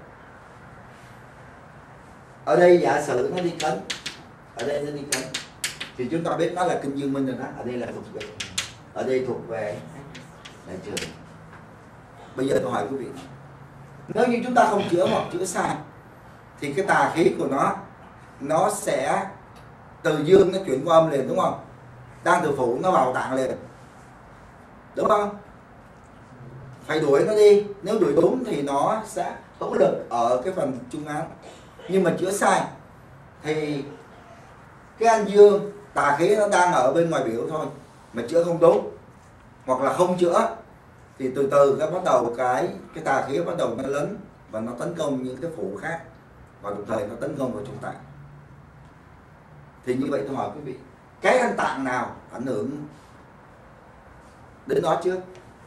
Ở đây giả sử nó đi cấn, ở đây nó đi cấn, thì chúng ta biết nó là kinh dương minh rồi đó. Ở đây là thuộc về, ở đây thuộc về đại trường. Bây giờ tôi hỏi quý vị, nếu như chúng ta không chữa hoặc chữa sai thì cái tà khí của nó sẽ từ dương nó chuyển qua âm liền, đúng không? Đang từ phủ nó vào tạng liền, đúng không? Phải đuổi nó đi, nếu đuổi đúng thì nó sẽ hữu lực ở cái phần trung án. Nhưng mà chữa sai thì cái anh dương tà khí nó đang ở bên ngoài biểu thôi, mà chữa không đúng hoặc là không chữa thì từ từ cái bắt đầu cái tà khí bắt đầu nó lớn và nó tấn công những cái phủ khác, và đồng thời nó tấn công vào trung tạng. Thì như vậy tôi hỏi quý vị, cái anh tạng nào ảnh hưởng đến đó trước?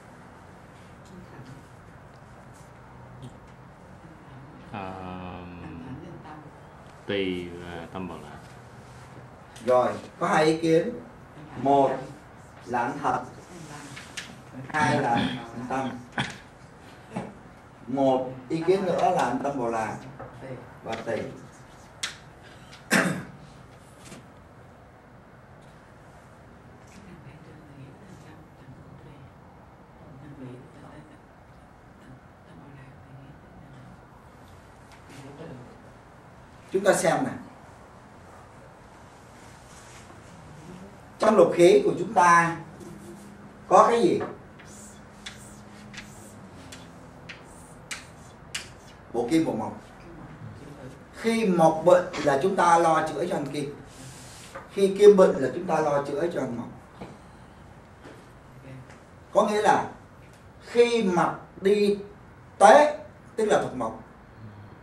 Tỳ và tâm bảo lạc. Rồi có hai ý kiến, một là anh thật, hai là anh tâm. Một ý kiến nữa là anh tâm bảo lạc và tỳ. Chúng ta xem này, trong lục khí của chúng ta có cái gì? Bộ kim, bộ mộc. Khi mộc bệnh là chúng ta lo chữa cho anh kim, khi kim bệnh là chúng ta lo chữa cho anh mộc. Có nghĩa là khi mặt đi tế tức là thuộc mộc,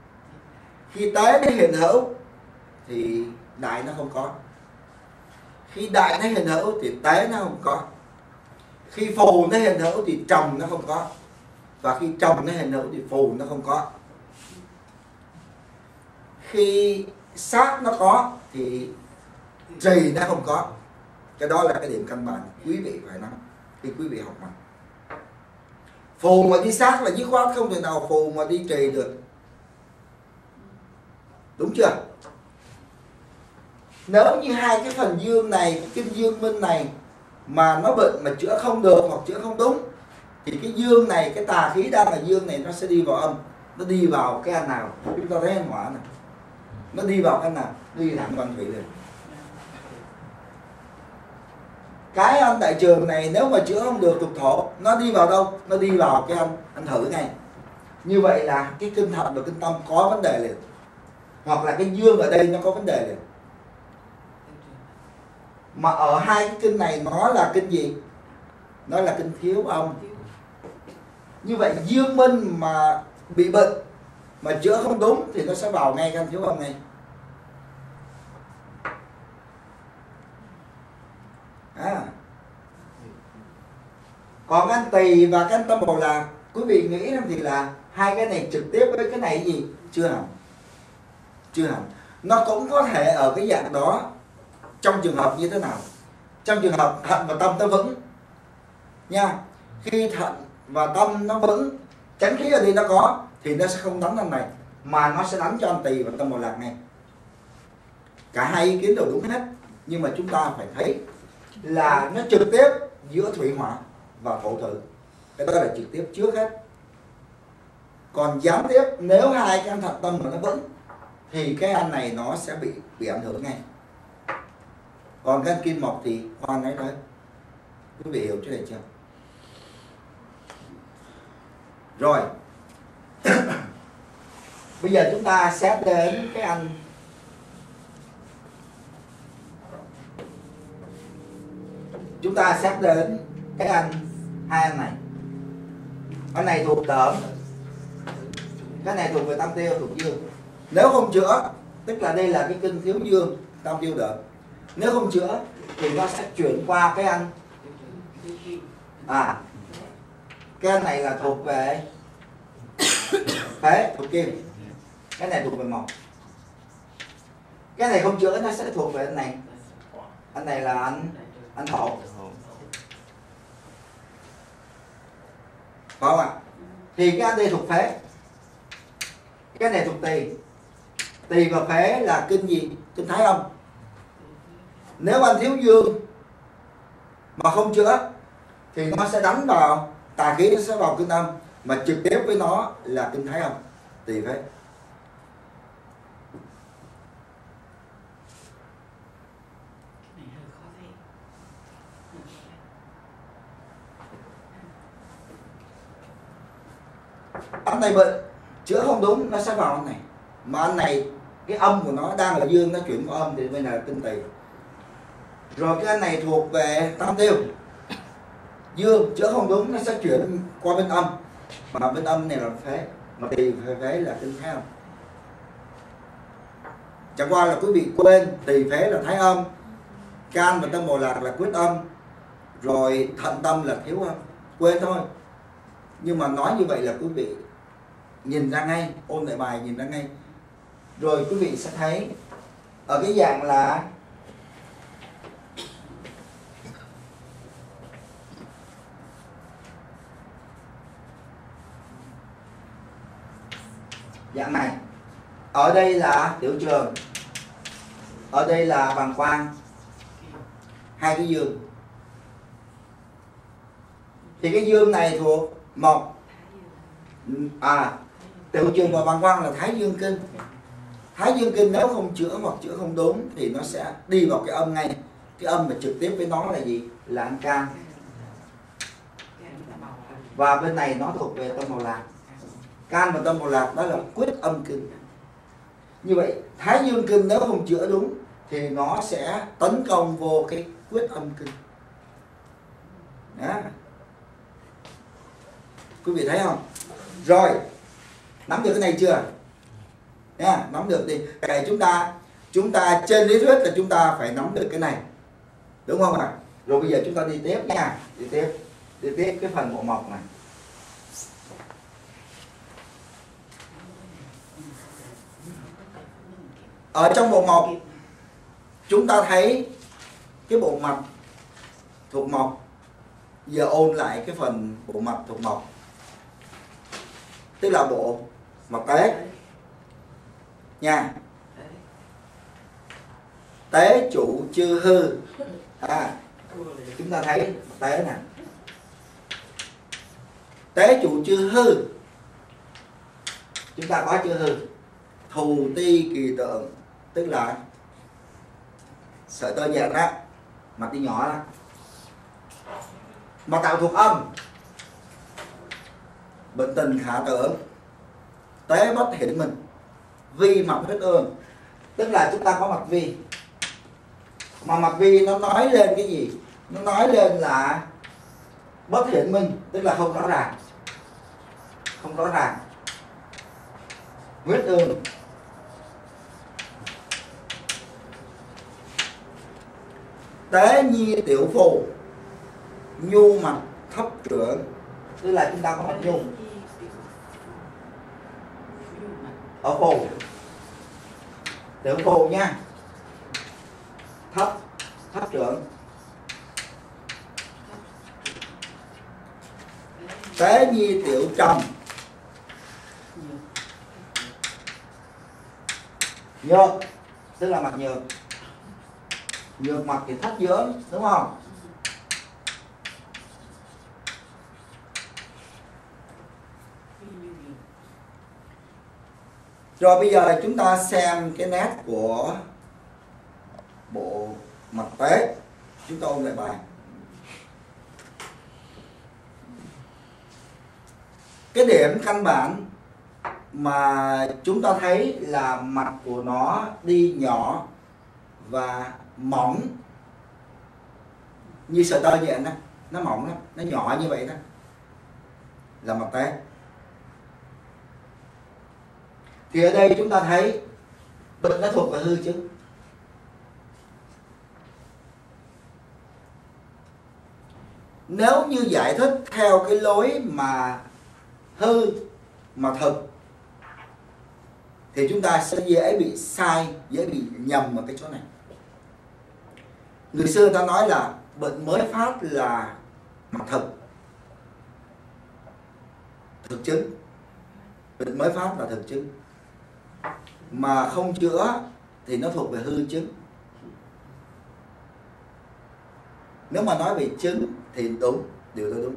khi tế nó hiện hữu thì đại nó không có. Khi đại nó hiện hữu thì tế nó không có. Khi phù nó hiện hữu thì trầm nó không có. Và khi trầm nó hiện hữu thì phù nó không có. Khi sát nó có thì trì nó không có. Cái đó là cái điểm căn bản quý vị phải nắm khi quý vị học mà. Phù mà đi sát là dứt khoát, không thể nào phù mà đi trì được. Đúng chưa? Nếu như hai cái phần dương này, cái kinh dương minh này mà nó bệnh mà chữa không được hoặc chữa không đúng thì cái dương này, cái tà khí đang là dương này nó sẽ đi vào âm. Nó đi vào cái anh nào? Chúng ta thấy anh hỏa này. Nó đi vào cái nào? Đi thẳng vào thủy liền. Cái anh đại trường này nếu mà chữa không được thuộc thổ, nó đi vào đâu? Nó đi vào cái anh thử này. Như vậy là cái kinh thận và kinh tâm có vấn đề liền. Hoặc là cái dương ở đây nó có vấn đề liền. Mà ở hai cái kinh này nó là kinh gì? Nó là kinh thiếu âm. Như vậy dương minh mà bị bệnh mà chữa không đúng thì nó sẽ vào ngay căn thiếu âm này. Còn anh tỳ và cái anh tâm bồ là quý vị nghĩ rằng thì là hai cái này trực tiếp với cái này gì? Chưa hẳn. Chưa hẳn. Nó cũng có thể ở cái dạng đó. Trong trường hợp như thế nào? Trong trường hợp thận và tâm nó vững nha. Khi thận và tâm nó vững, chánh khí ở đây nó có thì nó sẽ không đánh anh này, mà nó sẽ đánh cho anh tỳ và tâm bồ lạc này. Cả hai ý kiến đều đúng hết. Nhưng mà chúng ta phải thấy là nó trực tiếp giữa thủy hỏa và thổ thử. Cái đó là trực tiếp trước hết. Còn gián tiếp nếu hai cái anh thận tâm mà nó vững thì cái anh này nó sẽ bị ảnh hưởng ngay. Còn cái anh kim mộc thì khoan ấy đấy. Quý vị hiểu chỗ này chưa? Rồi. Bây giờ chúng ta xét đến cái anh hai anh này. Anh này thuộc đỡm, cái này thuộc về tam tiêu, thuộc dương. Nếu không chữa, tức là đây là cái kinh thiếu dương, tam tiêu đỡm. Nếu không chữa thì nó sẽ chuyển qua cái anh cái anh này là thuộc về phế, thuộc kim. Cái này thuộc về mộc. Cái này không chữa nó sẽ thuộc về anh này. Anh này là anh thổ. Phải không ạ? Thì cái anh đây thuộc phế, cái này thuộc tỳ. Tỳ và phế là kinh gì? Kinh thái âm. Nếu anh thiếu dương mà không chữa thì nó sẽ đánh vào tà khí, nó sẽ vào kinh âm, mà trực tiếp với nó là kinh thái âm, tỳ phế. Anh này bệnh chữa không đúng nó sẽ vào anh này, mà anh này cái âm của nó đang ở dương, nó chuyển qua âm thì bên này là tinh tỳ. Rồi cái anh này thuộc về tam tiêu, dương chữa không đúng nó sẽ chuyển qua bên âm, mà bên âm này là phế, mà tỳ phế là tinh thái âm. Chẳng qua là quý vị quên tỳ phế là thái âm, can và tâm bồ lạc là quyết âm, rồi thận tâm là thiếu âm, quên thôi. Nhưng mà nói như vậy là quý vị nhìn ra ngay, ôn lại bài nhìn ra ngay. Rồi quý vị sẽ thấy ở cái dạng là dạng này. Ở đây là tiểu trường, ở đây là bàng quang, hai cái dương. Thì cái dương này thuộc mộc. Tiểu trường và bàng quang là thái dương kinh. Thái dương kinh nếu không chữa hoặc chữa không đúng thì nó sẽ đi vào cái âm ngay. Cái âm mà trực tiếp với nó là gì? Là ăn can. Và bên này nó thuộc về tâm bồ lạc. Can và tâm bồ lạc đó là quyết âm kinh. Như vậy thái dương kinh nếu không chữa đúng thì nó sẽ tấn công vô cái quyết âm kinh. Đó. Quý vị thấy không? Rồi, nắm được cái này chưa? Nha, nắm được thì cái chúng ta trên lý thuyết là chúng ta phải nắm được cái này. đúng không ạ? Rồi bây giờ chúng ta đi tiếp nha, đi tiếp cái phần bộ mọc này. Ở trong bộ mọc chúng ta thấy cái bộ mặt thuộc mọc. Giờ ôn lại cái phần bộ mặt thuộc mọc, tức là bộ mặt tế nha. Tế chủ chư hư. Chúng ta thấy tế nè, tế chủ chư hư, chúng ta có chư hư. Thù ti kỳ tượng, tức là sợi tơ nhện đó, mặt đi nhỏ đó. Mà tạo thuộc âm, bệnh tình khả tưởng, tế bất hiển minh, vi mặt huyết ương, tức là chúng ta có mặt vi. Mà mặt vi nó nói lên cái gì? Nó nói lên là bất hiển minh, tức là không rõ ràng, không rõ ràng. Huyết ương, tế nhi tiểu phù, nhu mặt thấp trưởng, tức là chúng ta có mặt nhu ở phù, tiểu phù nha, thấp trưởng. Tế nhi tiểu trầm, nhược, tức là mặt nhược. Nhược mặt thì thất dưỡng, đúng không? Rồi bây giờ chúng ta xem cái nét của bộ mặt tế. Chúng ta ôn lại bài. Cái điểm căn bản mà chúng ta thấy là mặt của nó đi nhỏ và mỏng như sợi tơ nhện đó, nó mỏng lắm, nó nhỏ như vậy đó là mặt tế. Thì ở đây chúng ta thấy bệnh nó thuộc về hư chứ. Nếu như giải thích theo cái lối mà hư mà thực thì chúng ta sẽ dễ bị sai, dễ bị nhầm ở cái chỗ này. Người xưa ta nói là bệnh mới phát là mặt thực chứng. Bệnh mới phát là thực chứng, mà không chữa thì nó thuộc về hư chứng. Nếu mà nói về chứng thì đúng, điều đó đúng.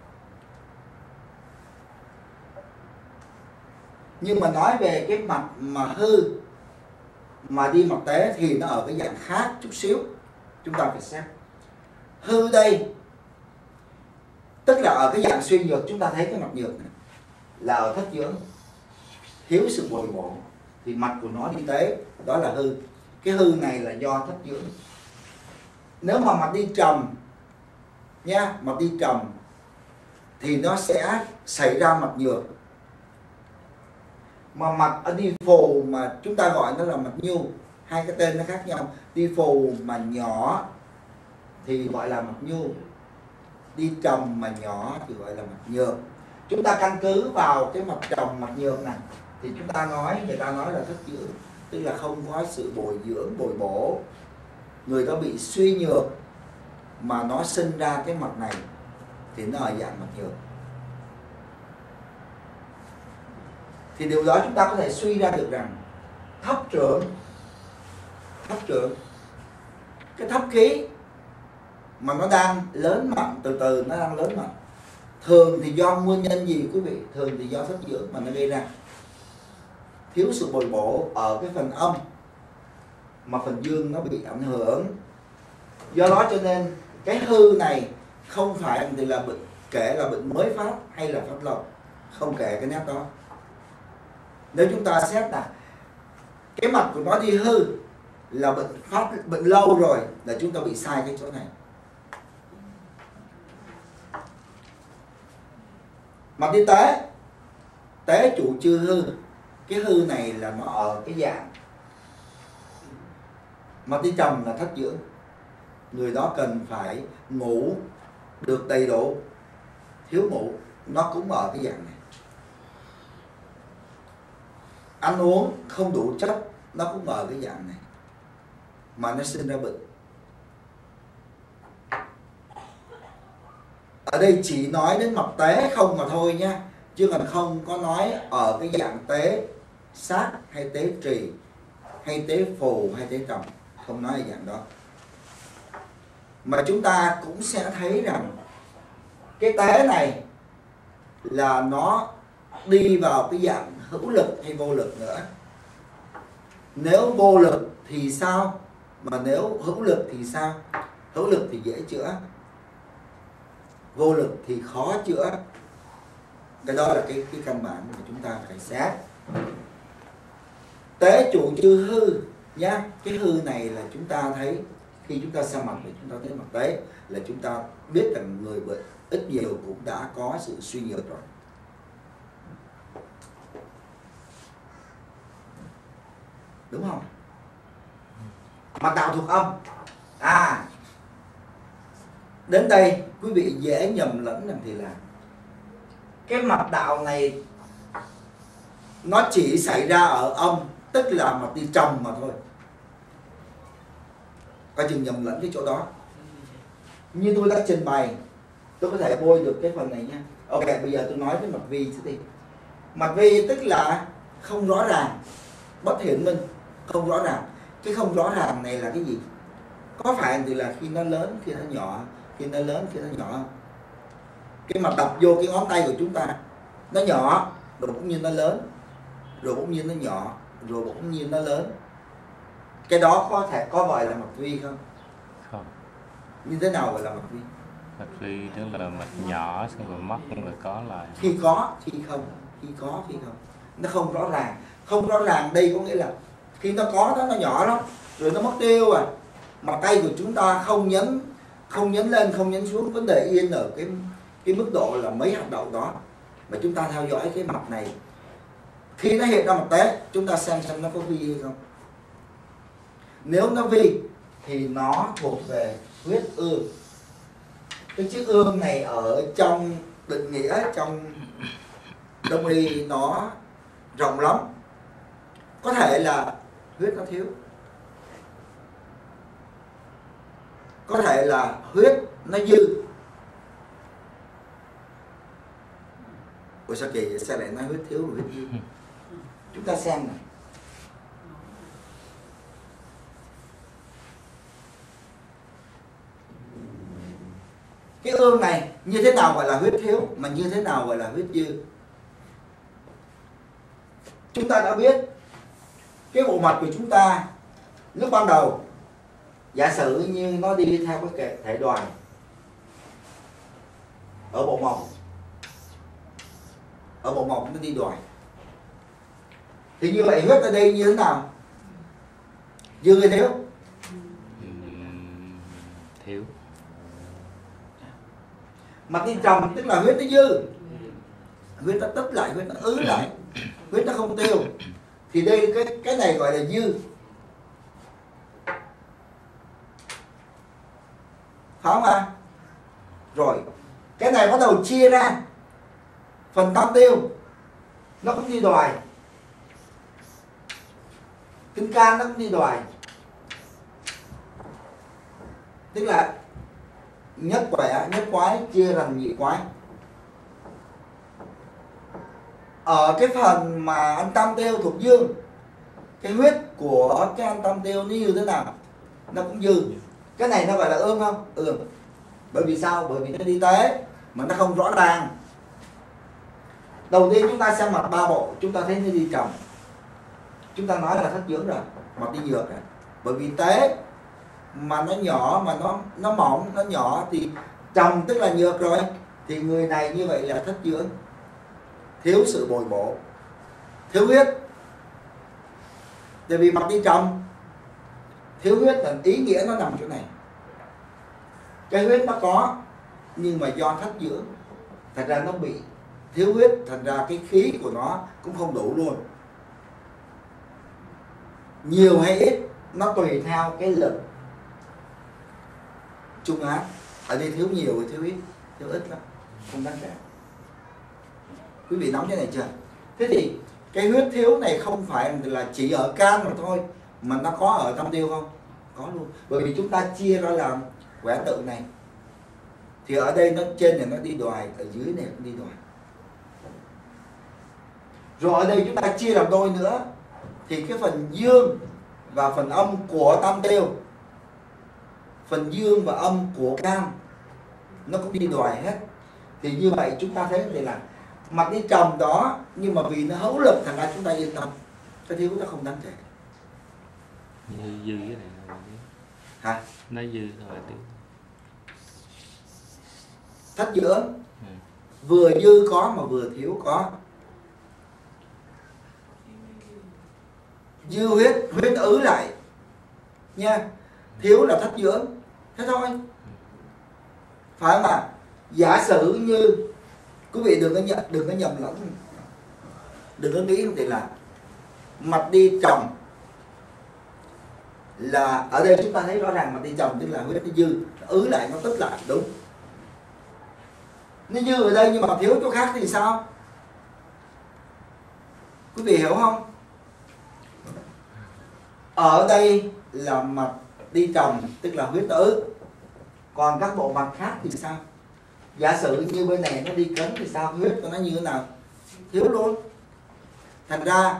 Nhưng mà nói về cái mặt mà hư mà đi mặt tế thì nó ở cái dạng khác chút xíu. Chúng ta phải xem. Hư đây tức là ở cái dạng suy nhược. Chúng ta thấy cái mặt nhược này là ở thất dưỡng, thiếu sự bồi bổ, thì mặt của nó đi tế, đó là hư. Cái hư này là do thất dưỡng. Nếu mà mặt đi trầm nha, mặt đi trầm thì nó sẽ xảy ra mặt nhược. Mà mặt ở đi phù mà chúng ta gọi nó là mặt nhu, hai cái tên nó khác nhau. Đi phù mà nhỏ thì gọi là mặt nhu, đi trầm mà nhỏ thì gọi là mặt nhược. Chúng ta căn cứ vào cái mặt trầm, mặt nhược này thì chúng ta nói, người ta nói là thất dưỡng, tức là không có sự bồi dưỡng, bồi bổ. Người ta bị suy nhược mà nó sinh ra cái mặt này thì nó ở dạng mặt nhược. Thì điều đó chúng ta có thể suy ra được rằng thấp trưởng, cái thấp khí mà nó đang lớn mạnh, từ từ nó đang lớn mạnh. Thường thì do nguyên nhân gì quý vị? Thường thì do thất dưỡng mà nó gây ra. Thiếu sự bồi bổ ở cái phần âm mà phần dương nó bị ảnh hưởng. Do đó cho nên cái hư này không phải thì là bệnh, kể là bệnh mới phát hay là phát lâu, không kể cái nét đó. Nếu chúng ta xét là cái mặt của nó đi hư là bệnh phát, bệnh lâu rồi, là chúng ta bị sai cái chỗ này. Mặt đi tế, tế chủ chư hư, cái hư này là nó ở cái dạng mặt đi trầm là thất dưỡng, người đó cần phải ngủ được đầy đủ. Thiếu ngủ nó cũng ở cái dạng này. Ăn uống không đủ chất nó cũng ở cái dạng này, mà nó sinh ra bệnh. Ở đây chỉ nói đến mặt tế không mà thôi nha, chứ còn không có nói ở cái dạng tế sát hay tế trì hay tế phù hay tế trầm, không nói ở dạng đó. Mà chúng ta cũng sẽ thấy rằng cái tế này là nó đi vào cái dạng hữu lực hay vô lực nữa. Nếu vô lực thì sao, mà nếu hữu lực thì sao? Hữu lực thì dễ chữa, vô lực thì khó chữa. Cái đó là cái căn bản mà chúng ta phải xét. Tế chủ chư hư nhá. Cái hư này là chúng ta thấy khi chúng ta xem mặt thì chúng ta thấy mặt tế là chúng ta biết rằng người bệnh ít nhiều cũng đã có sự suy nhược rồi. Đúng không? Mặt đạo thuộc âm. Đến đây quý vị dễ nhầm lẫn rằng thì là cái mặt đạo này nó chỉ xảy ra ở âm, tức là mặt đi trầm mà thôi. Coi chừng nhầm lẫn cái chỗ đó. Như tôi đã trình bày, tôi có thể bôi được cái phần này nha. Ok, bây giờ tôi nói cái mặt vi sẽ đi. Mặt vi tức là không rõ ràng, bất hiển minh, không rõ ràng. Cái không rõ ràng này là cái gì? Có phải thì là khi nó lớn, khi nó nhỏ, khi nó lớn, khi nó nhỏ. Cái mặt đập vô cái ngón tay của chúng ta, nó nhỏ, rồi bỗng nhiên nó lớn, rồi bỗng nhiên nó nhỏ, rồi bỗng nhiên nó lớn. Cái đó có thể có gọi là mặt vi không? Không. Như thế nào gọi là mặt vi? Mặt vi tức là mặt nhỏ xong rồi mắt người có lại. Khi có, khi không, khi có, khi không. Nó không rõ ràng. Không rõ ràng đây có nghĩa là khi nó có đó, nó nhỏ lắm, rồi nó mất tiêu à. Mà tay của chúng ta không nhấn lên, không nhấn xuống, vấn đề yên ở cái mức độ là mấy hạt đậu đó. Mà chúng ta theo dõi cái mặt này. Khi nó hiện ra mặt tế, chúng ta xem nó có vi hay không. Nếu nó vi thì nó thuộc về huyết ương. Cái chữ ương này ở trong định nghĩa, trong đông y nó rộng lắm. Có thể là huyết nó thiếu, có thể là huyết nó dư. Ủa sao kỳ vậy? Sao lại nói huyết thiếu và huyết dư? Chúng ta xem này. Cái ương này như thế nào gọi là huyết thiếu, mà như thế nào gọi là huyết dư? Chúng ta đã biết cái bộ mặt của chúng ta lúc ban đầu, giả sử như nó đi theo cái thể đoàn ở bộ mỏng, ở bộ mỏng nó đi đoàn, thì như vậy huyết ở đây như thế nào? Dư hay thiếu? Thiếu. Mặt đi trầm tức là huyết nó dư, huyết nó tích lại, huyết nó ứ lại, huyết nó không tiêu, thì đây cái này gọi là dư. Phải không ạ? Rồi cái này bắt đầu chia ra, phần tam tiêu nó cũng đi đoài, kinh can nó cũng đi đoài, tức là nhất quẻ, nhất quái chia thành nhị quái. Ở cái phần mà anh tam tiêu thuộc dương, cái huyết của cái anh tam tiêu nó như thế nào? Nó cũng dư. Cái này nó gọi là ương không? Ương. Bởi vì sao? Bởi vì nó đi tế mà nó không rõ ràng. Đầu tiên chúng ta xem mặt ba bộ, chúng ta thấy nó đi trầm, chúng ta nói là thất dưỡng rồi, mặt đi nhược rồi. Bởi vì tế mà nó nhỏ, mà nó mỏng, nó nhỏ thì trầm tức là nhược rồi, thì người này như vậy là thất dưỡng, thiếu sự bồi bổ, thiếu huyết. Tại vì mặt đi trầm, thiếu huyết là ý nghĩa nó nằm chỗ này. Cái huyết nó có, nhưng mà do thất dưỡng, thật ra nó bị thiếu huyết, thành ra cái khí của nó cũng không đủ luôn. Nhiều hay ít nó tùy theo cái lực Trung áp. Ở đây thiếu nhiều hay thiếu ít? Thiếu ít lắm, không đáng kể. Quý vị nắm cái này chưa? Thế thì cái huyết thiếu này không phải là chỉ ở can mà thôi, mà nó có ở tâm tiêu không? Có luôn. Bởi vì chúng ta chia ra làm quẻ tự này, thì ở đây nó trên này nó đi đoài, ở dưới này cũng đi đoài. Rồi ở đây chúng ta chia làm đôi nữa, thì cái phần dương và phần âm của tam tiêu, phần dương và âm của can nó cũng đi đoài hết. Thì như vậy chúng ta thấy thì là mặt đi trầm đó, nhưng mà vì nó hữu lực thành ra chúng ta yên tâm, cái thiếu nó không đáng kể. Dư cái này rồi. Hả? Nó dư rồi tí. Thất dưỡng vừa dư có mà vừa thiếu có. Dư huyết, huyết ứ lại nha, thiếu là thất dưỡng, thế thôi, phải không ạ? Giả sử như quý vị đừng có nhầm lẫn, đừng có nghĩ thì là mặt đi trầm là ở đây chúng ta thấy rõ ràng mặt đi trầm tức là huyết nó dư, nó ứ lại, nó tích lại, đúng. Nó dư ở đây nhưng mà thiếu chỗ khác thì sao? Quý vị hiểu không? Ở đây là mặt đi trầm tức là huyết ứ, còn các bộ mặt khác thì sao? Giả sử như bên này nó đi cấn thì sao? Huyết của nó như thế nào? Thiếu luôn. Thành ra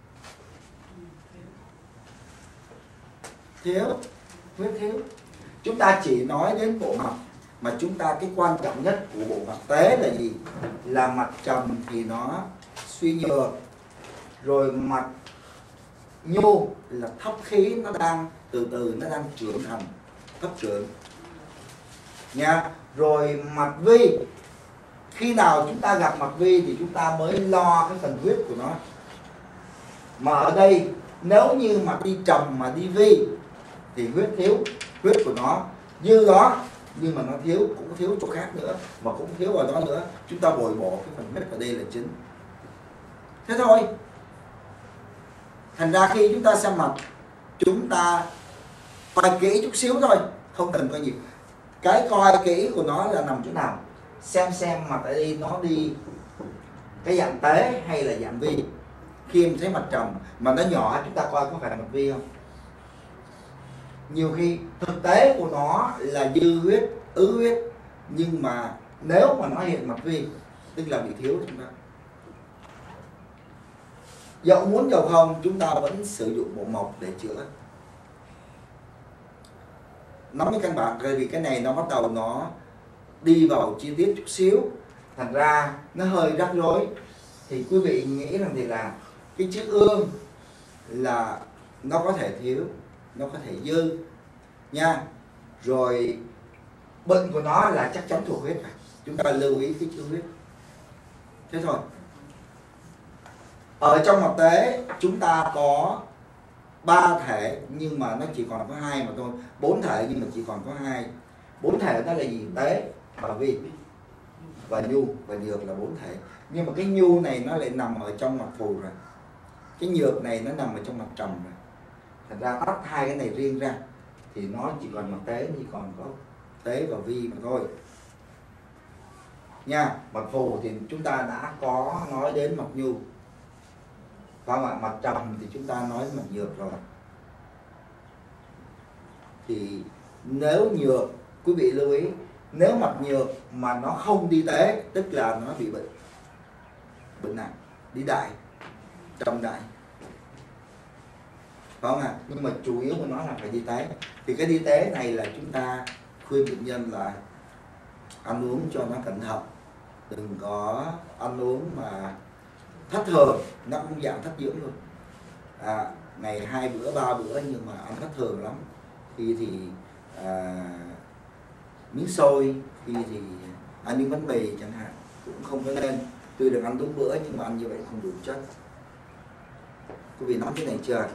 thiếu, huyết thiếu. Chúng ta chỉ nói đến bộ mặt, mà chúng ta cái quan trọng nhất của bộ mặt tế là gì? Là mặt trầm thì nó suy nhược, rồi mặt nhu là thấp khí, nó đang từ từ nó đang trưởng thành, thấp trưởng nha. Rồi mặt vi, khi nào chúng ta gặp mặt vi thì chúng ta mới lo cái phần huyết của nó. Mà ở đây nếu như mà đi trầm mà đi vi thì huyết thiếu, huyết của nó dư đó, nhưng mà nó thiếu, cũng thiếu chỗ khác nữa, mà cũng thiếu vào đó nữa. Chúng ta bồi bổ cái phần huyết ở đây là chính. Thế thôi. Thành ra khi chúng ta xem mặt, chúng ta coi kỹ chút xíu thôi, không cần coi nhiều. Cái coi kỹ của nó là nằm chỗ nào? Xem mặt ở đây nó đi cái dạng tế hay là dạng vi. Khi em thấy mặt trầm mà nó nhỏ, chúng ta coi có phải là mặt vi không? Nhiều khi thực tế của nó là dư huyết, ứ huyết, nhưng mà nếu mà nó hiện mặt vi tức là bị thiếu chúng ta. Dẫu muốn dầu không, chúng ta vẫn sử dụng bộ mộc để chữa. Nắm cái căn bản, vì cái này nó bắt đầu nó đi vào chi tiết chút xíu, thành ra nó hơi rắc rối. Thì quý vị nghĩ rằng thì là cái chữ ương là nó có thể thiếu, nó có thể dư nha. Rồi bệnh của nó là chắc chắn thuộc huyết, chúng ta lưu ý cái chữ huyết. Thế thôi. Ở trong mặt tế chúng ta có 3 thể nhưng mà nó chỉ còn có 2 mà thôi. 4 thể nhưng mà chỉ còn có 2. 4 thể đó là gì? Tế và vi và nhu và nhược là 4 thể. Nhưng mà cái nhu này nó lại nằm ở trong mặt phù rồi, cái nhược này nó nằm ở trong mặt trầm rồi. Thành ra tách hai cái này riêng ra thì nó chỉ còn mặt tế, chỉ còn có tế và vi mà thôi nha. Mặt phù thì chúng ta đã có nói đến mặt nhu, và mặt trầm thì chúng ta nói mặt nhược rồi. Thì nếu nhược, quý vị lưu ý, nếu mặt nhược mà nó không đi tế tức là nó bị bệnh, bệnh nặng, đi đại, trầm đại, phải không ạ? Nhưng mà chủ yếu của nó là phải đi tế. Thì cái đi tế này là chúng ta khuyên bệnh nhân là ăn uống cho nó cẩn thận, đừng có ăn uống mà thất thường, nó cũng dạng thất dưỡng luôn. Ngày 2 bữa 3 bữa nhưng mà ăn thất thường lắm. Khi thì miếng xôi, khi thì ăn miếng bánh mì chẳng hạn, cũng không có nên. Tuy được ăn đúng bữa nhưng mà ăn như vậy không đủ chất. Quý vị nắm cái này chưa?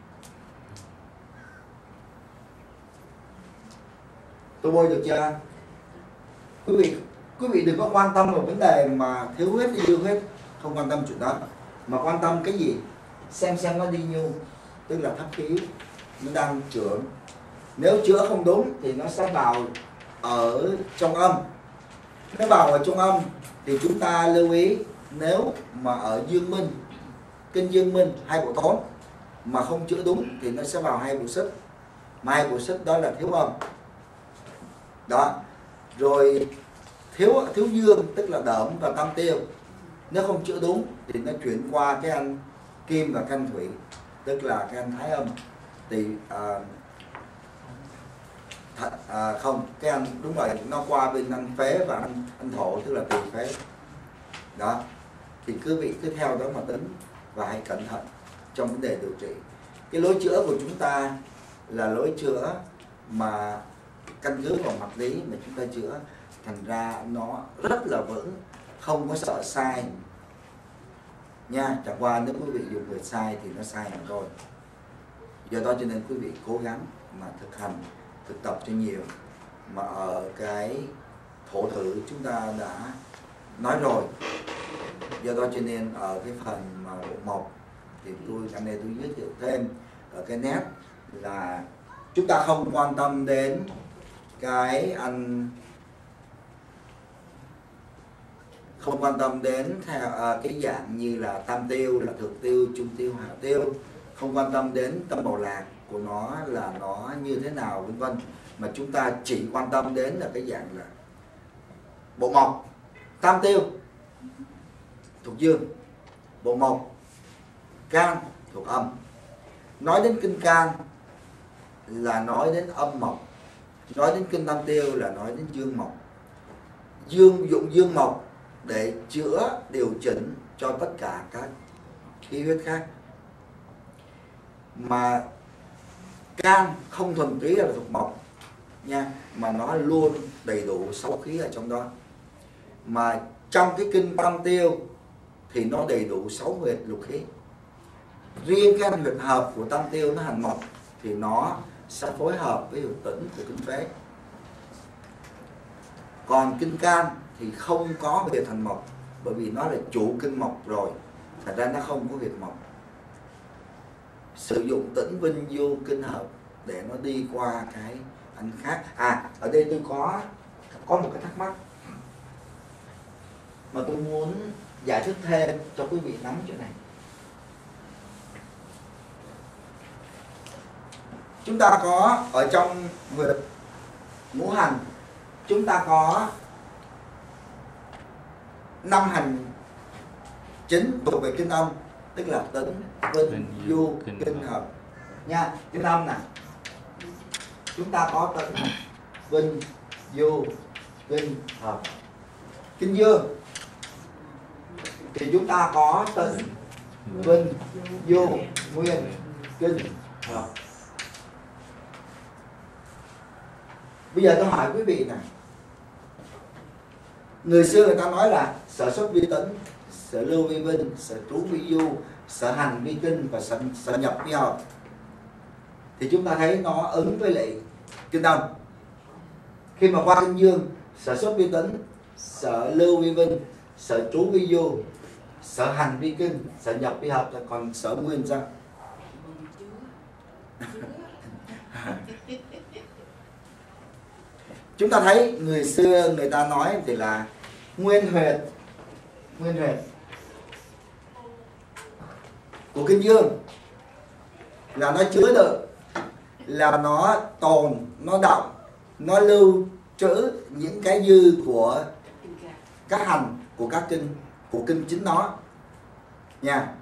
Tôi bôi được chưa? Quý vị đừng có quan tâm vào vấn đề mà thiếu huyết hay dư huyết, không quan tâm chuyện đó, mà quan tâm cái gì? Xem nó đi nhu, tức là thấp khí, nó đang trưởng. Nếu chữa không đúng thì nó sẽ vào ở trong âm. Nó vào ở trong âm thì chúng ta lưu ý, nếu mà ở dương minh, kinh dương minh hai bộ tốn mà không chữa đúng thì nó sẽ vào hai bộ xích, mà hai bộ xích đó là thiếu âm đó. Rồi thiếu dương tức là đỡm và tam tiêu, nếu không chữa đúng thì nó chuyển qua cái anh kim và cái anh thủy, tức là cái anh thái âm. Thì không, cái anh đúng rồi, nó qua bên anh phế và anh thổ, tức là tỳ phế đó. Thì quý vị cứ theo đó mà tính và hãy cẩn thận trong vấn đề điều trị. Cái lối chữa của chúng ta là lối chữa mà căn cứ vào mặt lý mà chúng ta chữa, thành ra nó rất là vững, không có sợ sai nha. Chẳng qua nếu quý vị dùng người sai thì nó sai mà thôi. Do đó cho nên quý vị cố gắng mà thực hành, thực tập cho nhiều. Mà ở cái thổ thử chúng ta đã nói rồi. Do đó cho nên ở cái phần mà bộ mộc thì anh này tôi giới thiệu thêm ở cái nét là chúng ta không quan tâm đến cái không quan tâm đến theo cái dạng như là tam tiêu, là thượng tiêu, trung tiêu, hạ tiêu, không quan tâm đến tâm bầu lạc của nó là nó như thế nào vân vân, mà chúng ta chỉ quan tâm đến là cái dạng là bộ mộc. Tam tiêu thuộc dương, bộ mộc can thuộc âm. Nói đến kinh can là nói đến âm mộc, nói đến kinh tam tiêu là nói đến dương mộc. Dụng dương mộc để chữa, điều chỉnh cho tất cả các khí huyết khác. Mà can không thuần túy là thuộc mộc nha, mà nó luôn đầy đủ 6 khí ở trong đó. Mà trong cái kinh tam tiêu thì nó đầy đủ 6 huyệt lục khí. Riêng cái huyệt hợp của tam tiêu nó hành mộc thì nó sẽ phối hợp với huyệt tĩnh của kinh phế. Còn kinh can thì không có huyệt hành mộc, bởi vì nó là chủ kinh mộc rồi, thật ra nó không có huyệt mộc. Sử dụng tĩnh vinh du kinh hợp để nó đi qua cái anh khác. Ở đây tôi có một cái thắc mắc mà tôi muốn giải thích thêm cho quý vị nắm chỗ này. Chúng ta có ở trong huyệt ngũ hành, chúng ta có 5 hành chính thuộc về kinh âm, tức là tĩnh, vinh, du, kinh hợp nha. Kinh âm nè, chúng ta có tĩnh, vinh, du, kinh hợp. Kinh dương thì chúng ta có tĩnh, vinh, du, nguyên, kinh hợp. Bây giờ tôi hỏi quý vị nè, người xưa người ta nói là sở xuất vi tĩnh, sở lưu vi vinh, sở trú vi du, sở hành vi kinh và sở nhập vi hợp. Thì chúng ta thấy nó ứng với lại kinh âm. Khi mà qua kinh dương, sở xuất vi tĩnh, sở lưu vi vinh, sở trú vi du, sở hành vi kinh, sở nhập vi hợp, còn sở nguyên sao? Chúng ta thấy người xưa người ta nói thì là nguyên huyệt của kinh dương là nó chứa được, là nó tồn, nó động, nó lưu trữ những cái dư của các hành của các kinh, của kinh chính nó nha.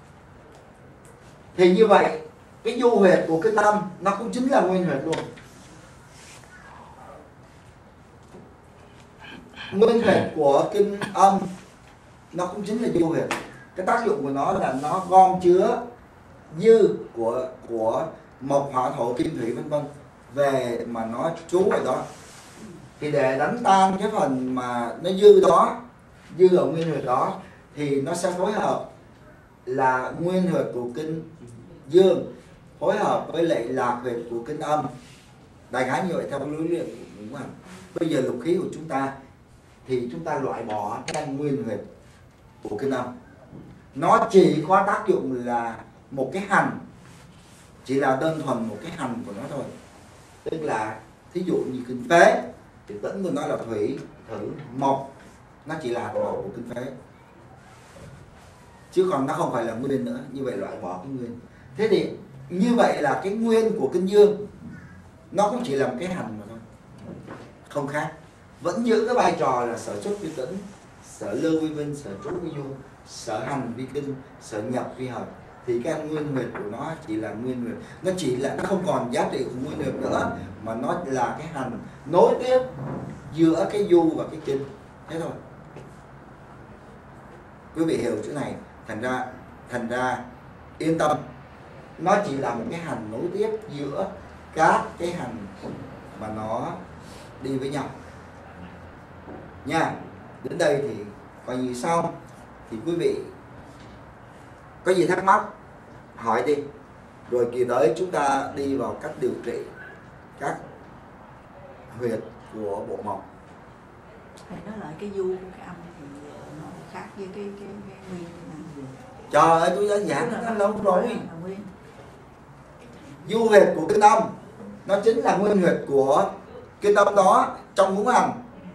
Thì như vậy cái du huyệt của kinh âm nó cũng chính là nguyên huyệt luôn. Nguyên huyệt của kinh âm nó cũng chính là du huyệt. Cái tác dụng của nó là nó gom chứa dư của mộc hỏa thổ kim thủy vân vân về mà nó trú ở đó. Thì để đánh tan cái phần mà nó dư đó, dư ở nguyên huyệt đó, thì nó sẽ phối hợp là nguyên huyệt của kinh dương phối hợp với lại lạc huyệt của kinh âm. Đại khái như vậy theo lý luyện đúng không? Bây giờ lục khí của chúng ta thì chúng ta loại bỏ cái nguyên huyệt của kinh âm. Nó chỉ có tác dụng là một cái hành, chỉ là đơn thuần một cái hành của nó thôi. Tức là thí dụ như kinh phế thì tĩnh của nó là thủy, thử, mộc nó chỉ là hạt mộc của kinh phế, chứ còn nó không phải là nguyên nữa. Như vậy loại bỏ cái nguyên. Thế thì như vậy là cái nguyên của kinh dương nó cũng chỉ là một cái hành mà thôi, không khác, vẫn giữ cái vai trò là sở xuất vi tĩnh, sở lưu vi vinh, sở trú vi du, sở hành vi kinh, sở nhập vi hợp. Thì cái nguyên huyệt của nó chỉ là nguyên huyệt, nó chỉ là nó không còn giá trị của nguyên huyệt nữa, mà nó là cái hành nối tiếp giữa cái du và cái kinh, thế thôi. Quý vị hiểu chữ này, thành ra yên tâm, nó chỉ là một cái hành nối tiếp giữa các cái hành mà nó đi với nhau nha. Đến đây thì coi như xong. Thì quý vị có gì thắc mắc hỏi đi, rồi kỳ tới chúng ta đi vào cách điều trị các huyệt của bộ mộc. Thầy nói lại cái du của cái âm thì nó khác với cái nguyên này. Trời ơi, tôi đã giảng nó lâu rồi. Du huyệt của kinh âm nó chính là nguyên huyệt của kinh âm đó trong ngũ hành.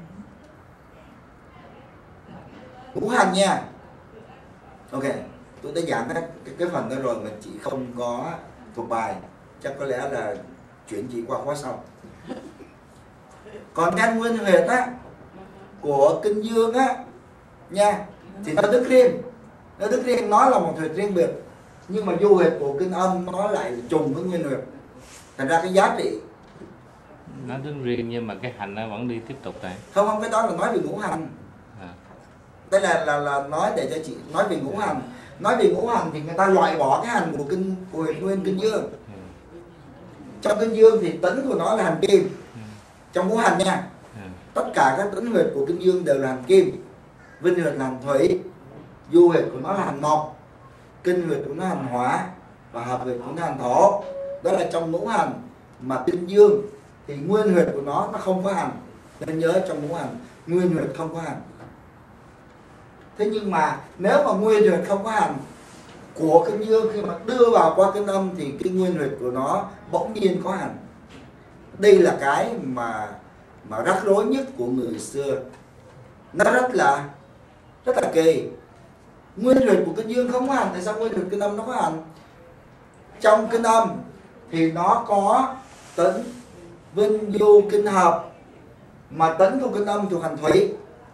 Ngũ hành nha. Ok, tôi đã giảng cái phần đó rồi mà chị không có thuộc bài, chắc có lẽ là chuyển chị qua khóa sau. Còn căn nguyên huyệt á của kinh dương á nha, thì nó đứng riêng, nó là một huyệt riêng biệt, nhưng mà du huyệt của kinh âm nó lại trùng với nguyên huyệt, thành ra cái giá trị nó đứng riêng nhưng mà cái hành nó vẫn đi tiếp tục này. không, cái đó là nói về ngũ hành. Đây là nói để cho chị nói về ngũ hành. Nói về ngũ hành thì người ta loại bỏ cái hành của huyệt nguyên kinh dương. Trong kinh dương thì tĩnh của nó là hành kim. Trong ngũ hành nha, tất cả các tĩnh huyệt của kinh dương đều là hành kim, vinh huyệt là hành thủy, du huyệt của nó là hành mộc, kinh huyệt của nó hành hỏa, và hợp huyệt của nó hành thổ. Đó là trong ngũ hành. Mà kinh dương thì nguyên huyệt của nó không có hành, nên nhớ trong ngũ hành nguyên huyệt không có hành. Thế nhưng mà nếu mà nguyên huyệt không có hành của kinh dương, khi mà đưa vào qua kinh âm thì cái nguyên huyệt của nó bỗng nhiên có hành. Đây là cái mà rắc rối nhất của người xưa. Nó rất là kỳ. Nguyên huyệt của kinh dương không có hành, tại sao nguyên huyệt kinh âm nó có hành? Trong kinh âm thì nó có tĩnh, vinh, du, kinh hợp, mà tĩnh của kinh âm thuộc hành thủy,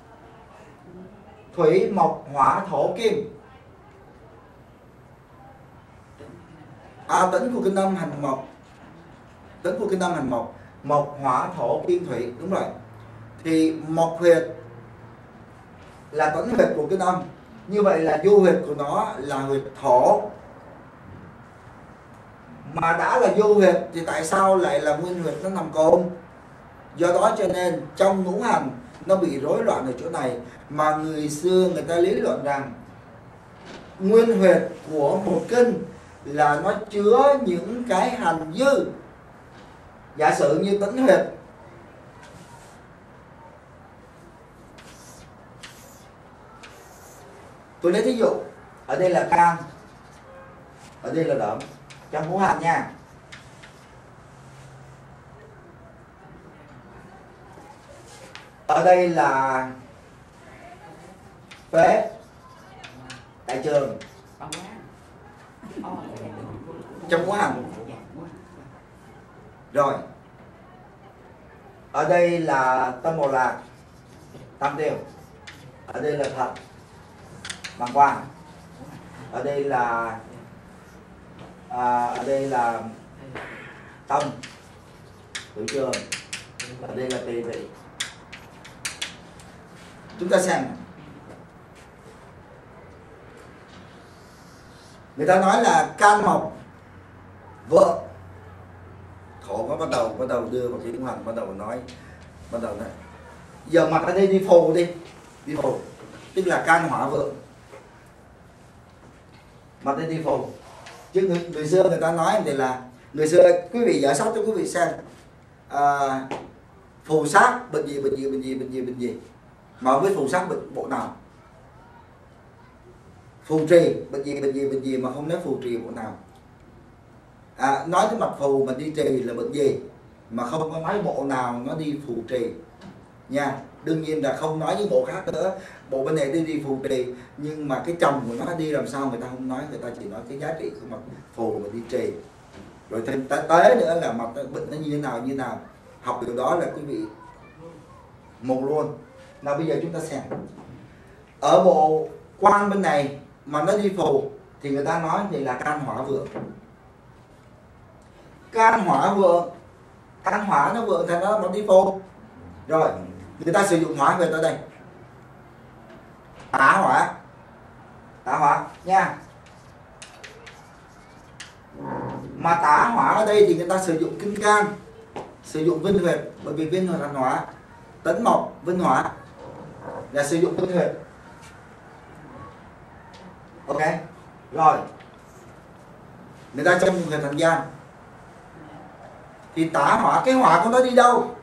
thủy, mộc, hỏa, thổ, kim. Tĩnh của kinh âm hành mộc, tĩnh của kinh âm hành mộc, mộc, hỏa, thổ, kim, thủy, đúng rồi. Thì mộc huyệt là tĩnh huyệt của kinh âm, như vậy là du huyệt của nó là huyệt thổ. Mà đã là du huyệt thì tại sao lại là nguyên huyệt nó nằm cồn? Do đó cho nên trong ngũ hành nó bị rối loạn ở chỗ này. Mà người xưa người ta lý luận rằng nguyên huyệt của một kinh là nó chứa những cái hành dư. Giả sử như tĩnh huyệt, tôi lấy thí dụ, ở đây là can, ở đây là đỡm, trong ngũ hành nha. Ở đây là phế, đại trường, trong ngũ hành. Rồi, ở đây là tâm bồ lạc, tam tiêu. Ở đây là thật, bàng quang. Ở đây là tâm, tử trường. Ở đây là tỳ vị. Chúng ta xem, người ta nói là can mộc vượng, khổ quá, bắt đầu đưa vào cái ngũ hành, bắt đầu nói giờ mặt ở đây đi phù, tức là can hỏa vượng, mặt đây đi phù. Chứ người xưa người ta nói thì là, người xưa quý vị dở sách cho quý vị xem, phù sát bệnh gì, mà với phù sát bệnh bộ nào, phù trì bệnh gì mà không nói phù trì bộ nào. Nói cái mặt phù mà đi trì là bệnh gì mà không có nói bộ nào nó đi phù trì. nha. Đương nhiên là không nói những bộ khác nữa, bộ bên này đi phù trì, nhưng mà cái chồng của nó đi làm sao người ta không nói, người ta chỉ nói cái giá trị của mặt phù và đi trì. Rồi thêm tế nữa là mặt bệnh nó như thế nào, học điều đó là quý vị một luôn. Nào bây giờ chúng ta xem ở bộ quan bên này mà nó đi phù thì người ta nói thì là can hỏa vượng. Can hỏa vượng, can hỏa nó vượng thì nó đi phù. Rồi người ta sử dụng hỏa về tới đây, tả hỏa nha. Mà tả hỏa ở đây thì người ta sử dụng kinh can, sử dụng vinh huyệt, bởi vì vinh huyệt hành hỏa, tấn mộc vinh hỏa là sử dụng vinh huyệt. Ok, rồi người ta trong huyệt thành gian thì tả hỏa, cái hỏa của nó đi đâu?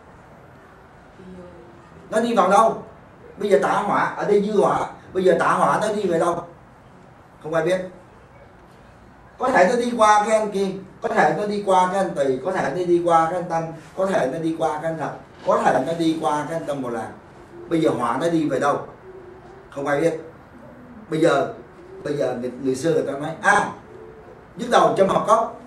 Nó đi vào đâu? Bây giờ tả hỏa ở đây dư hỏa, bây giờ tả hỏa nó đi về đâu? Không ai biết. Có thể nó đi qua cái anh kim, có thể nó đi qua cái anh tỳ, có thể nó đi qua cái anh tân, có thể nó đi qua cái anh thập, có thể nó đi qua cái anh tâm bồ lạc. Bây giờ hỏa nó đi về đâu? Không ai biết. Bây giờ người xưa người ta nói nhức đầu châm hồng cốc,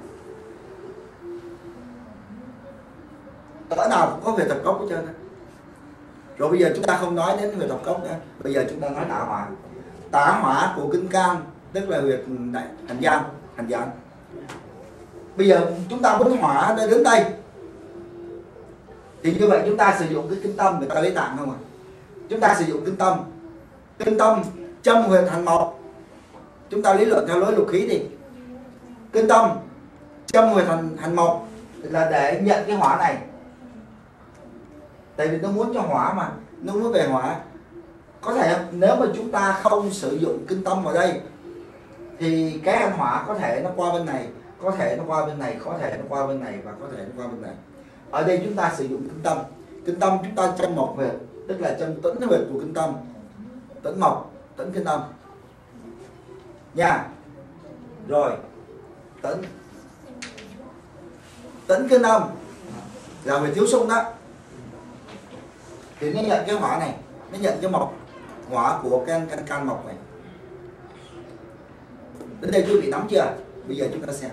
cỡ nào cũng có huyệt thập cốc hết trơn. Rồi bây giờ chúng ta không nói đến huyệt thập cốc nữa, bây giờ chúng ta nói tả hỏa. Tả hỏa của kinh can tức là huyệt hành gian. Bây giờ chúng ta muốn hỏa đến đây thì như vậy chúng ta sử dụng cái kinh tâm, người ta lấy tạng không à? Chúng ta sử dụng kinh tâm châm huyệt hành mộc. Chúng ta lý luận theo lối lục khí thì kinh tâm châm huyệt hành mộc là để nhận cái hỏa này, tại vì nó muốn cho hỏa mà, nó muốn về hỏa. Có thể nếu mà chúng ta không sử dụng kinh tâm vào đây thì cái hành hỏa có thể nó qua bên này, có thể nó qua bên này, có thể nó qua bên này và có thể nó qua bên này. Ở đây chúng ta sử dụng kinh tâm chúng ta châm mộc huyệt, tức là châm tĩnh huyệt của kinh tâm, tĩnh mộc, tĩnh kinh tâm nha. Rồi tĩnh kinh tâm là huyệt thiếu sung đó, thì nó nhận cái hỏa này, nó nhận cái mộc hỏa của cái can mộc này. Đến đây quý vị nắm chưa? Bây giờ chúng ta xem.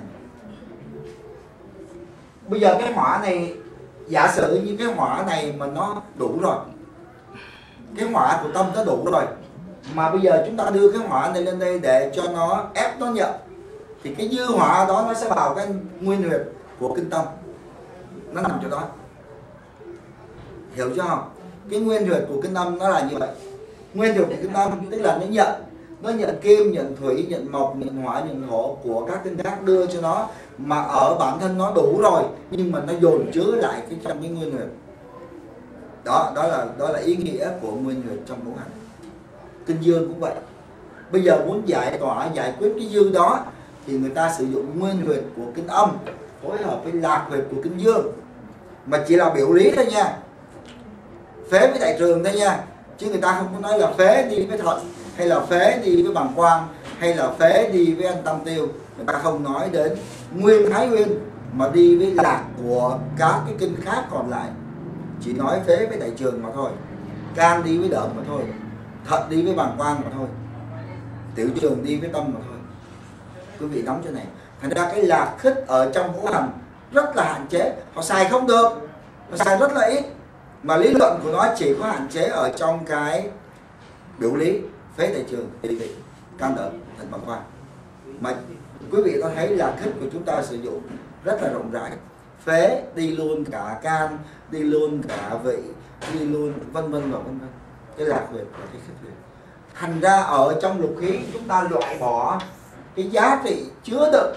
Bây giờ cái hỏa này, giả sử như cái hỏa này mà nó đủ rồi, cái hỏa của tâm nó đủ rồi, mà bây giờ chúng ta đưa cái hỏa này lên đây để cho nó ép nó nhận, thì cái dư hỏa đó nó sẽ vào cái nguyên huyệt của kinh tâm, nó nằm chỗ đó. Hiểu chưa không? Cái nguyên huyệt của kinh tâm nó là như vậy. Nguyên huyệt của kinh tâm tức là nó nhận kim, nhận thủy, nhận mộc, nhận hỏa, nhận thổ của các tinh khác đưa cho nó, mà ở bản thân nó đủ rồi nhưng mà nó dồn chứa lại cái trong cái nguyên huyệt đó là ý nghĩa của nguyên huyệt trong ngũ hành. Kinh dương cũng vậy. Bây giờ muốn giải quyết cái dư đó thì người ta sử dụng nguyên huyệt của kinh âm phối hợp với lạc huyệt của kinh dương, mà chỉ là biểu lý thôi nha, phế với đại trường thôi nha, chứ người ta không có nói là phế đi với thận, hay là phế đi với bàng quang, hay là phế đi với anh tam tiêu. Người ta không nói đến nguyên thái nguyên mà đi với lạc của các cái kinh khác còn lại, chỉ nói phế với đại trường mà thôi, can đi với đỡm mà thôi, thận đi với bàng quang mà thôi, tiểu trường đi với tâm mà thôi. Quý vị nắm chỗ này. Thành ra cái lạc khích ở trong ngũ hành rất là hạn chế, họ xài không được, họ xài rất là ít, mà lý luận của nó chỉ có hạn chế ở trong cái biểu lý phế đại trường, địa vị, can đỡ, thận bàng quang. Mà quý vị có thấy là khích của chúng ta sử dụng rất là rộng rãi, phế đi luôn cả can, đi luôn cả vị, đi luôn vân vân và vân vân. Cái lạc huyệt và cái khích huyệt. Thành ra ở trong lục khí chúng ta loại bỏ cái giá trị chứa đựng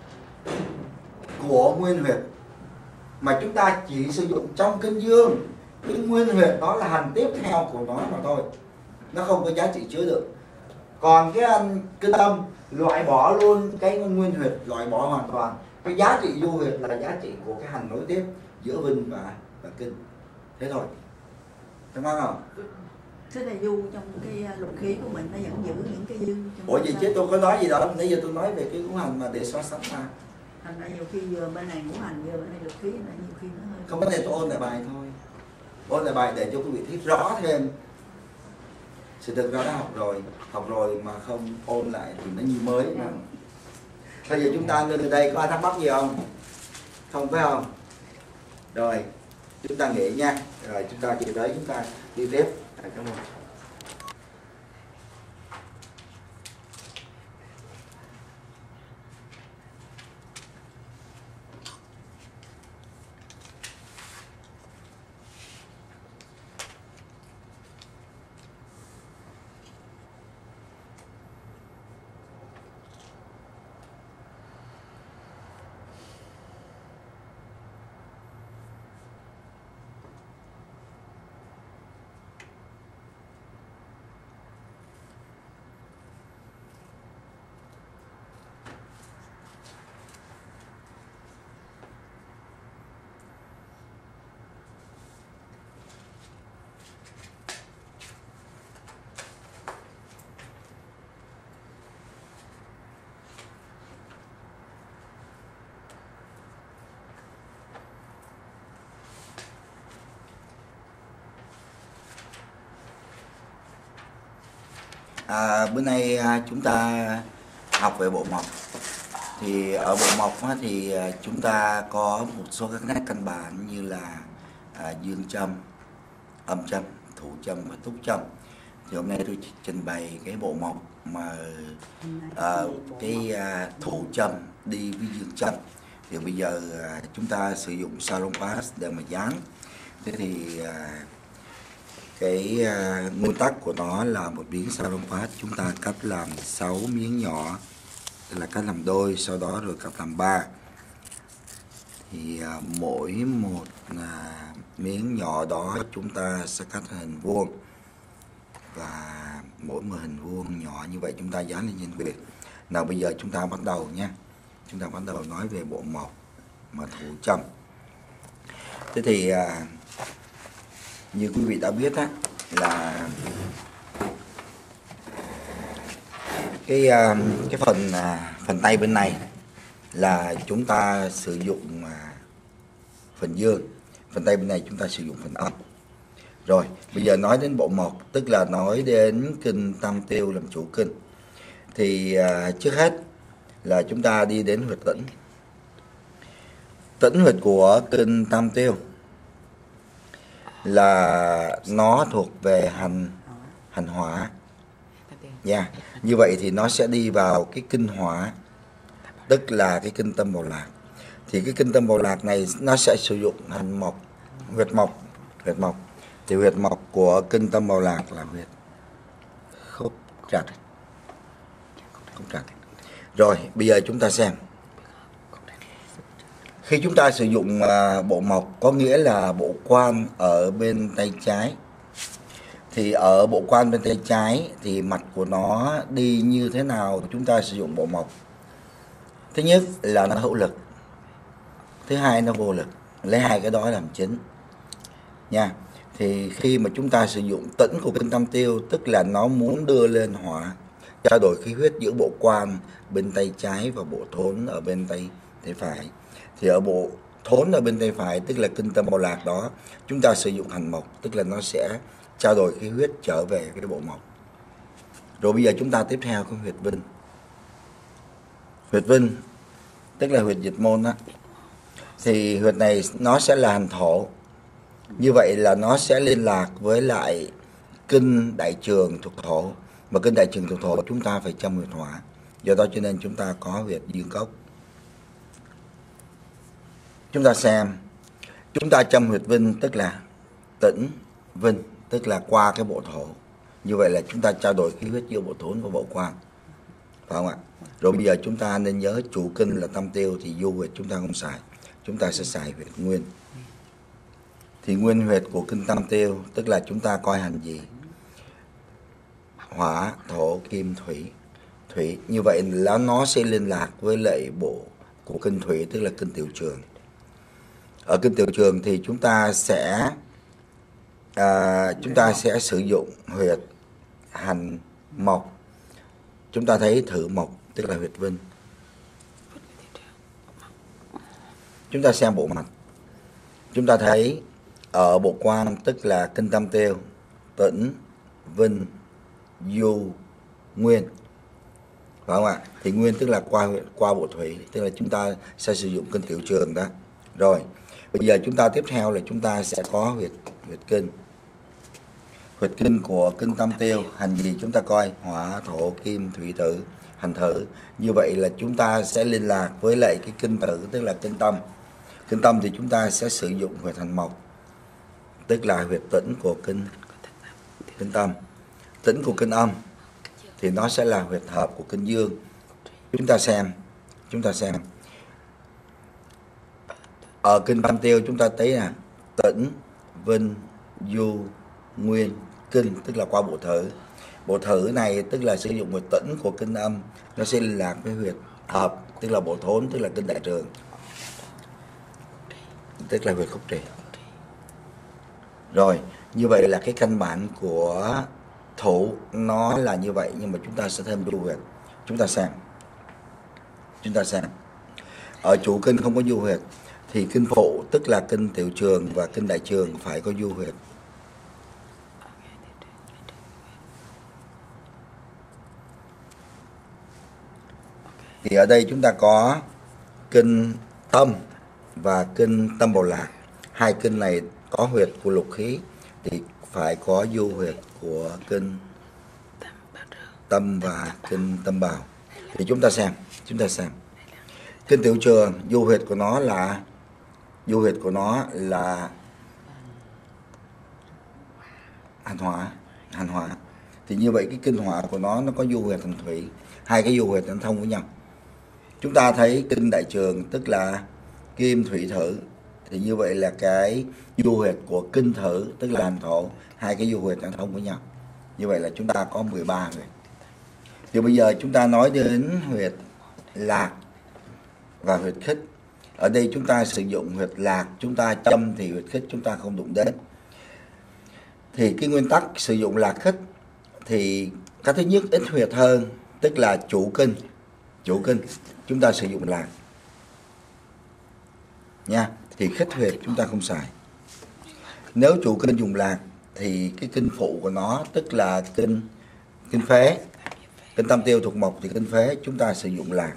của nguyên huyệt, mà chúng ta chỉ sử dụng trong kinh dương. Cái nguyên huyệt đó là hành tiếp theo của nó mà thôi, nó không có giá trị chứa đựng. Còn cái kinh tâm loại bỏ luôn cái nguyên huyệt, loại bỏ hoàn toàn. Cái giá trị du huyệt là giá trị của cái hành nối tiếp giữa vinh và kinh. Thế thôi, đúng không? Thế là du trong cái lục khí của mình nó vẫn giữ những cái dư. Ủa gì chứ tôi có nói gì đâu, nãy giờ tôi nói về cái ngũ hành mà để so sánh mà. Thành ra nhiều khi vừa bên này ngũ hành vừa bên này lục khí, là nhiều khi nó hơi. Không, vấn đề tôi ôn lại bài thôi. ôn lại bài để cho quý vị thấy rõ thêm. Sự thực ra đã học rồi mà không ôn lại thì nó như mới. Bây giờ chúng ta lên từ đây có ai thắc mắc gì không? Không phải không? Rồi chúng ta nghỉ nha. Rồi chúng ta chỉ tới chúng ta đi tiếp. Cảm ơn. Bữa nay chúng ta học về bộ mộc. Thì ở bộ mộc thì chúng ta có một số các nét căn bản như là dương châm, âm châm, thủ châm và túc châm. Thì hôm nay tôi trình bày cái bộ mộc mà thủ châm đi với dương châm. Thì bây giờ chúng ta sử dụng salon pass để mà dán. Thế thì cái nguyên tắc của nó là một miếng salon pass chúng ta cắt làm 6 miếng nhỏ, tức là cắt làm đôi, sau đó rồi cắt làm 3. Thì mỗi một miếng nhỏ đó chúng ta sẽ cắt hình vuông, và mỗi một hình vuông nhỏ như vậy chúng ta dán lên trên huyệt. Nào bây giờ chúng ta bắt đầu nhé. Chúng ta bắt đầu nói về bộ mộc mà thủ châm. Thế thì như quý vị đã biết là cái phần tay bên này là chúng ta sử dụng phần dương, phần tay bên này chúng ta sử dụng phần âm. Rồi bây giờ nói đến bộ mộc, tức là nói đến kinh tam tiêu làm chủ kinh. Thì trước hết là chúng ta đi đến huyệt tĩnh. Tĩnh huyệt của kinh tam tiêu là nó thuộc về hành hỏa nha. Như vậy thì nó sẽ đi vào cái kinh hỏa, tức là cái kinh tâm bầu lạc. Thì cái kinh tâm bầu lạc này nó sẽ sử dụng hành mộc, huyệt mộc. Thì huyệt mộc của kinh tâm bầu lạc là huyệt khúc trạch. Rồi bây giờ chúng ta xem. Khi chúng ta sử dụng bộ mộc có nghĩa là bộ quan ở bên tay trái. Thì ở bộ quan bên tay trái thì mặt của nó đi như thế nào chúng ta sử dụng bộ mộc? Thứ nhất là nó hữu lực, thứ hai nó vô lực, lấy hai cái đó làm chính nha. Thì khi mà chúng ta sử dụng tĩnh của kinh tam tiêu, tức là nó muốn đưa lên hỏa, trao đổi khí huyết giữa bộ quan bên tay trái và bộ thốn ở bên tay phải. Thì ở bộ thốn ở bên tay phải, tức là kinh tâm bầu lạc đó, chúng ta sử dụng hành mộc, tức là nó sẽ trao đổi khí huyết trở về cái bộ mộc. Rồi bây giờ chúng ta tiếp theo cái huyệt vinh. Huyệt vinh tức là huyệt diệt môn đó. Thì huyệt này nó sẽ là hành thổ. Như vậy là nó sẽ liên lạc với lại kinh đại trường thuộc thổ. Mà kinh đại trường thuộc thổ chúng ta phải châm huyệt hỏa. Do đó cho nên chúng ta có huyệt dương cốc. Chúng ta xem, chúng ta châm huyệt vinh tức là tĩnh vinh, tức là qua cái bộ thổ. Như vậy là chúng ta trao đổi khí huyết giữa bộ thốn và bộ quan, phải không ạ? Rồi bây giờ chúng ta nên nhớ chủ kinh là tam tiêu, thì du huyệt chúng ta không xài, chúng ta sẽ xài huyệt nguyên. Thì nguyên huyệt của kinh tam tiêu tức là chúng ta coi hành gì? Hỏa, thổ, kim, thủy. Như vậy là nó sẽ liên lạc với lại bộ của kinh thủy, tức là kinh tiểu trường. Ở kinh tiểu trường thì chúng ta sẽ sử dụng huyệt hành mộc. Chúng ta thấy thử mộc tức là huyệt vinh. Chúng ta xem bộ mặt, chúng ta thấy ở bộ quan tức là kinh Tam Tiêu, Tĩnh, Vinh, Du, Nguyên, phải không ạ? Thì Nguyên tức là qua bộ thủy, tức là chúng ta sẽ sử dụng kinh Tiểu Trường đó. Rồi bây giờ chúng ta tiếp theo là chúng ta sẽ có huyệt kinh. Huyệt kinh của kinh Tam Tiêu hành gì chúng ta coi: hỏa, thổ, kim, thủy, tử, hành thử. Như vậy là chúng ta sẽ liên lạc với lại cái kinh tử, tức là kinh tâm. Kinh tâm thì chúng ta sẽ sử dụng huyệt hành mộc, tức là huyệt tĩnh của kinh tâm. Tĩnh của kinh âm thì nó sẽ là huyệt hợp của kinh dương. Chúng ta xem ở kinh Tam Tiêu chúng ta thấy là Tĩnh, Vinh, Du, Nguyên, kinh tức là qua bộ thử. Bộ thử này tức là sử dụng huyệt tĩnh của kinh âm, nó sẽ liên lạc với huyệt hợp tức là bộ thốn, tức là kinh đại trường, tức là huyệt khúc trì. Rồi như vậy là cái căn bản của thủ nó là như vậy, nhưng mà chúng ta sẽ thêm du huyệt. Chúng ta xem ở chủ kinh không có du huyệt thì kinh phụ tức là kinh Tiểu Trường và kinh Đại Trường phải có du huyệt. Thì ở đây chúng ta có kinh Tâm và kinh Tâm Bầu Lạc. Hai kinh này có huyệt của lục khí thì phải có du huyệt của kinh Tâm và kinh Tâm Bào. Thì chúng ta xem kinh Tiểu Trường du huyệt của nó là hành hỏa. Thì như vậy cái kinh hỏa của nó có du huyệt thành thủy, hai cái du huyệt nó thông với nhau. Chúng ta thấy kinh Đại Trường tức là kim, thủy, thử, thì như vậy là cái du huyệt của kinh thử tức là hành thổ, hai cái du huyệt nó thông với nhau. Như vậy là chúng ta có 13 huyệt. Thì bây giờ chúng ta nói đến huyệt lạc và huyệt khích. Ở đây chúng ta sử dụng huyệt lạc, chúng ta châm thì huyệt khích chúng ta không đụng đến. Thì cái nguyên tắc sử dụng lạc khích thì cái thứ nhất ít huyệt hơn, tức là chủ kinh chúng ta sử dụng lạc nha, thì khích huyệt chúng ta không xài. Nếu chủ kinh dùng lạc thì cái kinh phụ của nó tức là kinh phế, kinh Tam Tiêu thuộc mộc thì kinh phế chúng ta sử dụng lạc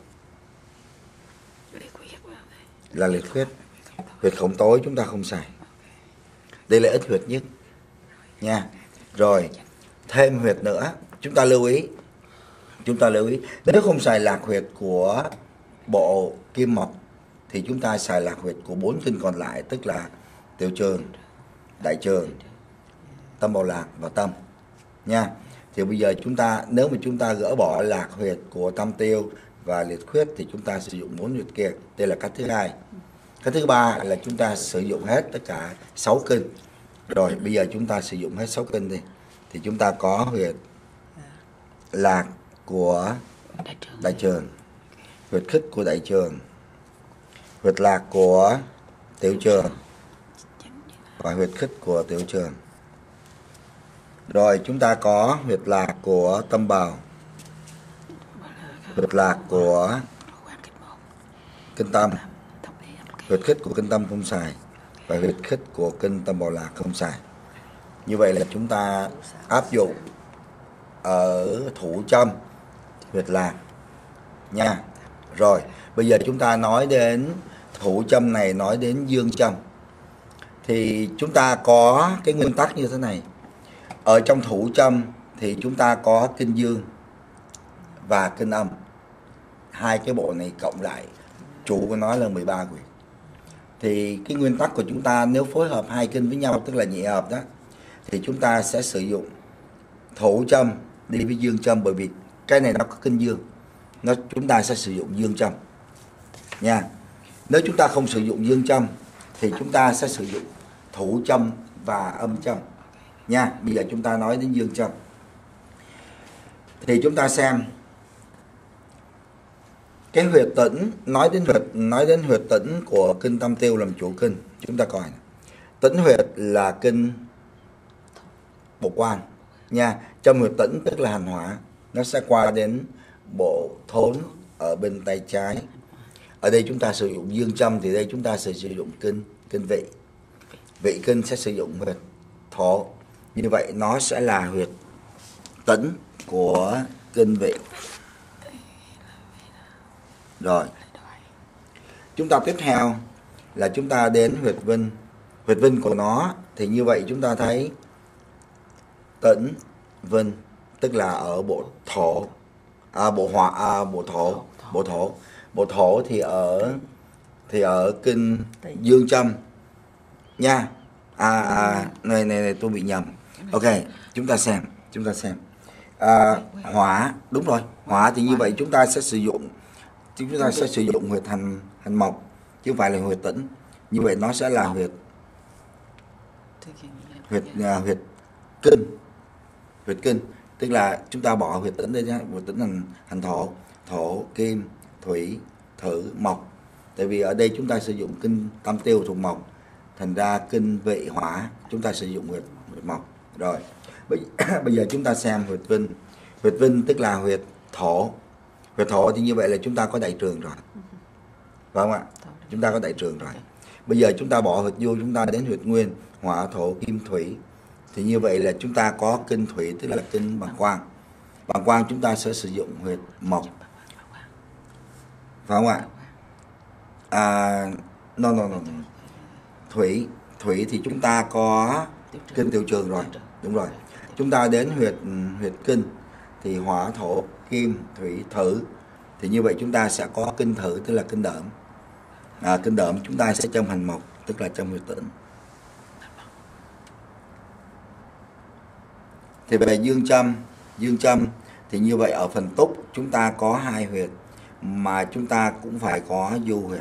là liệt huyết. Huyệt khổng tối chúng ta không xài. Đây là ít huyệt nhất nha. Rồi thêm huyệt nữa, chúng ta lưu ý nếu không xài lạc huyệt của bộ kim mộc thì chúng ta xài lạc huyệt của 4 kinh còn lại, tức là Tiểu Trường, Đại Trường, Tâm Bầu Lạc và Tâm nha. Thì bây giờ nếu mà chúng ta gỡ bỏ lạc huyệt của Tam Tiêu và liệt khuyết thì chúng ta sử dụng 4 huyệt kia. Đây là cách thứ hai. Cách thứ ba là chúng ta sử dụng hết tất cả 6 kinh. Rồi bây giờ chúng ta sử dụng hết 6 kinh đi. Thì chúng ta có huyệt lạc của Đại Trường, huyệt khích của Đại Trường, huyệt lạc của Tiểu Trường và huyệt khích của Tiểu Trường. Rồi chúng ta có huyệt lạc của Tâm Bào, huyệt lạc của kinh Tâm, huyệt khích của kinh Tâm không xài và huyệt khích của kinh Tâm Bào Lạc không xài. Như vậy là chúng ta áp dụng ở thủ châm huyệt lạc nha. Rồi bây giờ chúng ta nói đến thủ châm này, nói đến dương châm. Thì chúng ta có cái nguyên tắc như thế này. Ở trong thủ châm thì chúng ta có kinh dương và kinh âm. Hai cái bộ này cộng lại chủ của nó là 13 huyệt. Thì cái nguyên tắc của chúng ta nếu phối hợp hai kinh với nhau tức là nhị hợp đó, thì chúng ta sẽ sử dụng thủ châm đi với dương châm, bởi vì cái này nó có kinh dương, chúng ta sẽ sử dụng dương châm nha. Nếu chúng ta không sử dụng dương châm thì chúng ta sẽ sử dụng thủ châm và âm châm nha. Bây giờ chúng ta nói đến dương châm. Thì chúng ta xem cái huyệt tĩnh, nói đến huyệt tĩnh của kinh Tam Tiêu làm chủ kinh. Chúng ta coi này. Tĩnh huyệt là kinh bộ quan nha. Trong huyệt tĩnh tức là hành hỏa, nó sẽ qua đến bộ thốn ở bên tay trái. Ở đây chúng ta sử dụng dương châm thì đây chúng ta sẽ sử dụng kinh vị. vị kinh sẽ sử dụng huyệt thổ. Như vậy nó sẽ là huyệt tĩnh của kinh vị. Rồi chúng ta tiếp theo là chúng ta đến huyệt vinh. Huyệt vinh của nó thì như vậy chúng ta thấy tĩnh vinh, tức là ở bộ thổ, bộ thổ thì ở kinh dương châm nha. Này tôi bị nhầm. Ok, chúng ta xem. Hỏa, đúng rồi, hỏa thì như vậy chúng ta sẽ sử dụng huyệt hành mộc chứ không phải là huyệt tĩnh. Như vậy nó sẽ là huyệt kinh, tức là chúng ta bỏ huyệt tĩnh đây nhé. Huyệt tĩnh là hành thổ, kim, thủy, thử, mộc. Tại vì ở đây chúng ta sử dụng kinh tam tiêu thuộc mộc, thành ra kinh vị hỏa chúng ta sử dụng huyệt mộc. Rồi bây giờ chúng ta xem huyệt vinh. Huyệt vinh tức là huyệt thổ. Huyệt thổ thì như vậy là chúng ta có đại trường rồi, phải không ạ? Chúng ta có đại trường rồi. Bây giờ chúng ta bỏ huyệt vô, chúng ta đến huyệt nguyên, hỏa, thổ, kim, thủy. Thì như vậy là chúng ta có kinh thủy, tức là kinh bàng quang. Bàng quang chúng ta sẽ sử dụng huyệt mộc, phải không ạ? No. Thủy thì chúng ta có kinh tiểu trường rồi, đúng rồi. Chúng ta đến huyệt kinh thì hỏa, thổ, kim, thủy, thử. Thì như vậy chúng ta sẽ có kinh thử, tức là kinh đỡm. Kinh đỡm chúng ta sẽ trong hành mộc, tức là trong huyệt tĩnh. Thì về dương châm thì như vậy ở phần túc chúng ta có 2 huyệt mà chúng ta cũng phải có du huyệt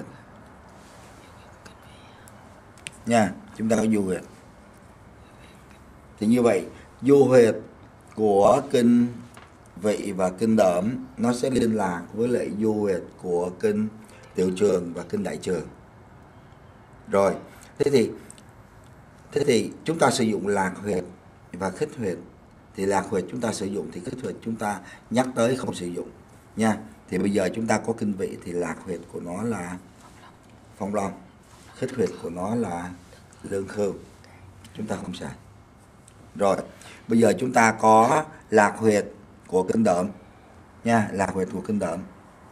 nha. Chúng ta có du huyệt. Thì như vậy du huyệt của kinh vị và kinh đỡm nó sẽ liên lạc với lại du huyệt của kinh tiểu trường và kinh đại trường. Rồi thế thì chúng ta sử dụng lạc huyệt và khích huyệt. Thì lạc huyệt chúng ta sử dụng thì khích huyệt chúng ta nhắc tới không sử dụng nha. Thì bây giờ chúng ta có kinh vị thì lạc huyệt của nó là phong long, khích huyệt của nó là lương khưu, chúng ta không xài. Rồi bây giờ chúng ta có lạc huyệt của kinh đỡm nha. Lạc huyệt của kinh đỡm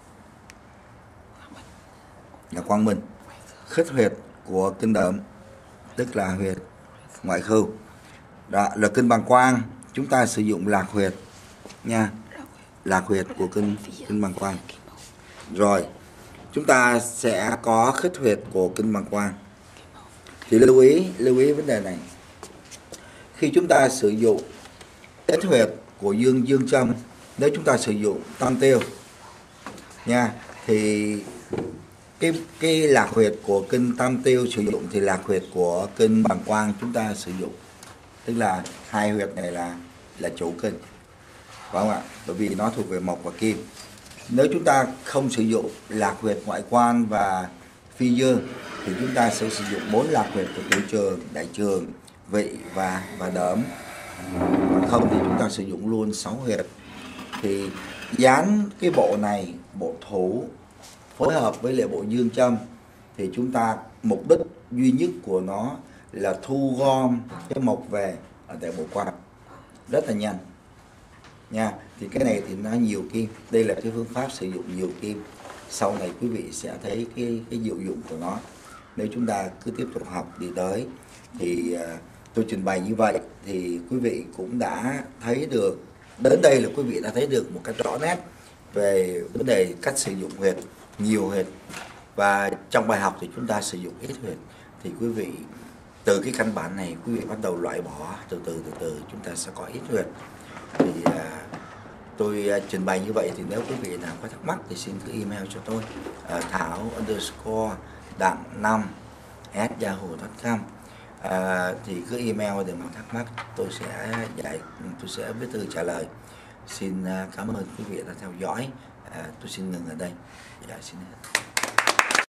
là quang minh. Khích huyệt của kinh đỡm tức là huyệt ngoại khưu. Đó là kinh bàng quang, chúng ta sử dụng lạc huyệt nha. Lạc huyệt của kinh bàng quang. Rồi chúng ta sẽ có khích huyệt của kinh bàng quang. Thì lưu ý vấn đề này. Khi chúng ta sử dụng khích huyệt của dương châm, nếu chúng ta sử dụng tam tiêu nha, thì cái lạc huyệt của kinh tam tiêu sử dụng thì lạc huyệt của kinh bàng quang chúng ta sử dụng, tức là 2 huyệt này là chủ kinh, phải không ạ? Bởi vì nó thuộc về mộc và kim. Nếu chúng ta không sử dụng lạc huyệt ngoại quan và phi dương thì chúng ta sẽ sử dụng 4 lạc huyệt của tiểu trường, đại trường, vị và đỡm. Còn không thì chúng ta sử dụng luôn 6 huyệt. Thì dán cái bộ này, bộ thủ phối hợp với lại bộ dương châm thì chúng ta mục đích duy nhất của nó là thu gom cái mộc về ở tại bộ quan rất là nhanh nha. Thì cái này thì nó nhiều kim, đây là cái phương pháp sử dụng nhiều kim. Sau này quý vị sẽ thấy cái diệu dụng của nó nếu chúng ta cứ tiếp tục học đi tới. Thì tôi trình bày như vậy thì quý vị cũng đã thấy được, đến đây là quý vị đã thấy được một cách rõ nét về vấn đề cách sử dụng huyệt, nhiều huyệt. Và trong bài học thì chúng ta sử dụng ít huyệt. Thì quý vị từ cái căn bản này quý vị bắt đầu loại bỏ từ từ chúng ta sẽ có ít huyệt. Thì tôi trình bày như vậy. Thì nếu quý vị nào có thắc mắc thì xin cứ email cho tôi thảo_5@yahoo.com. Thì cứ email để mà thắc mắc tôi sẽ viết thư trả lời. Xin cảm ơn quý vị đã theo dõi. Tôi xin ngừng ở đây. Xin hết.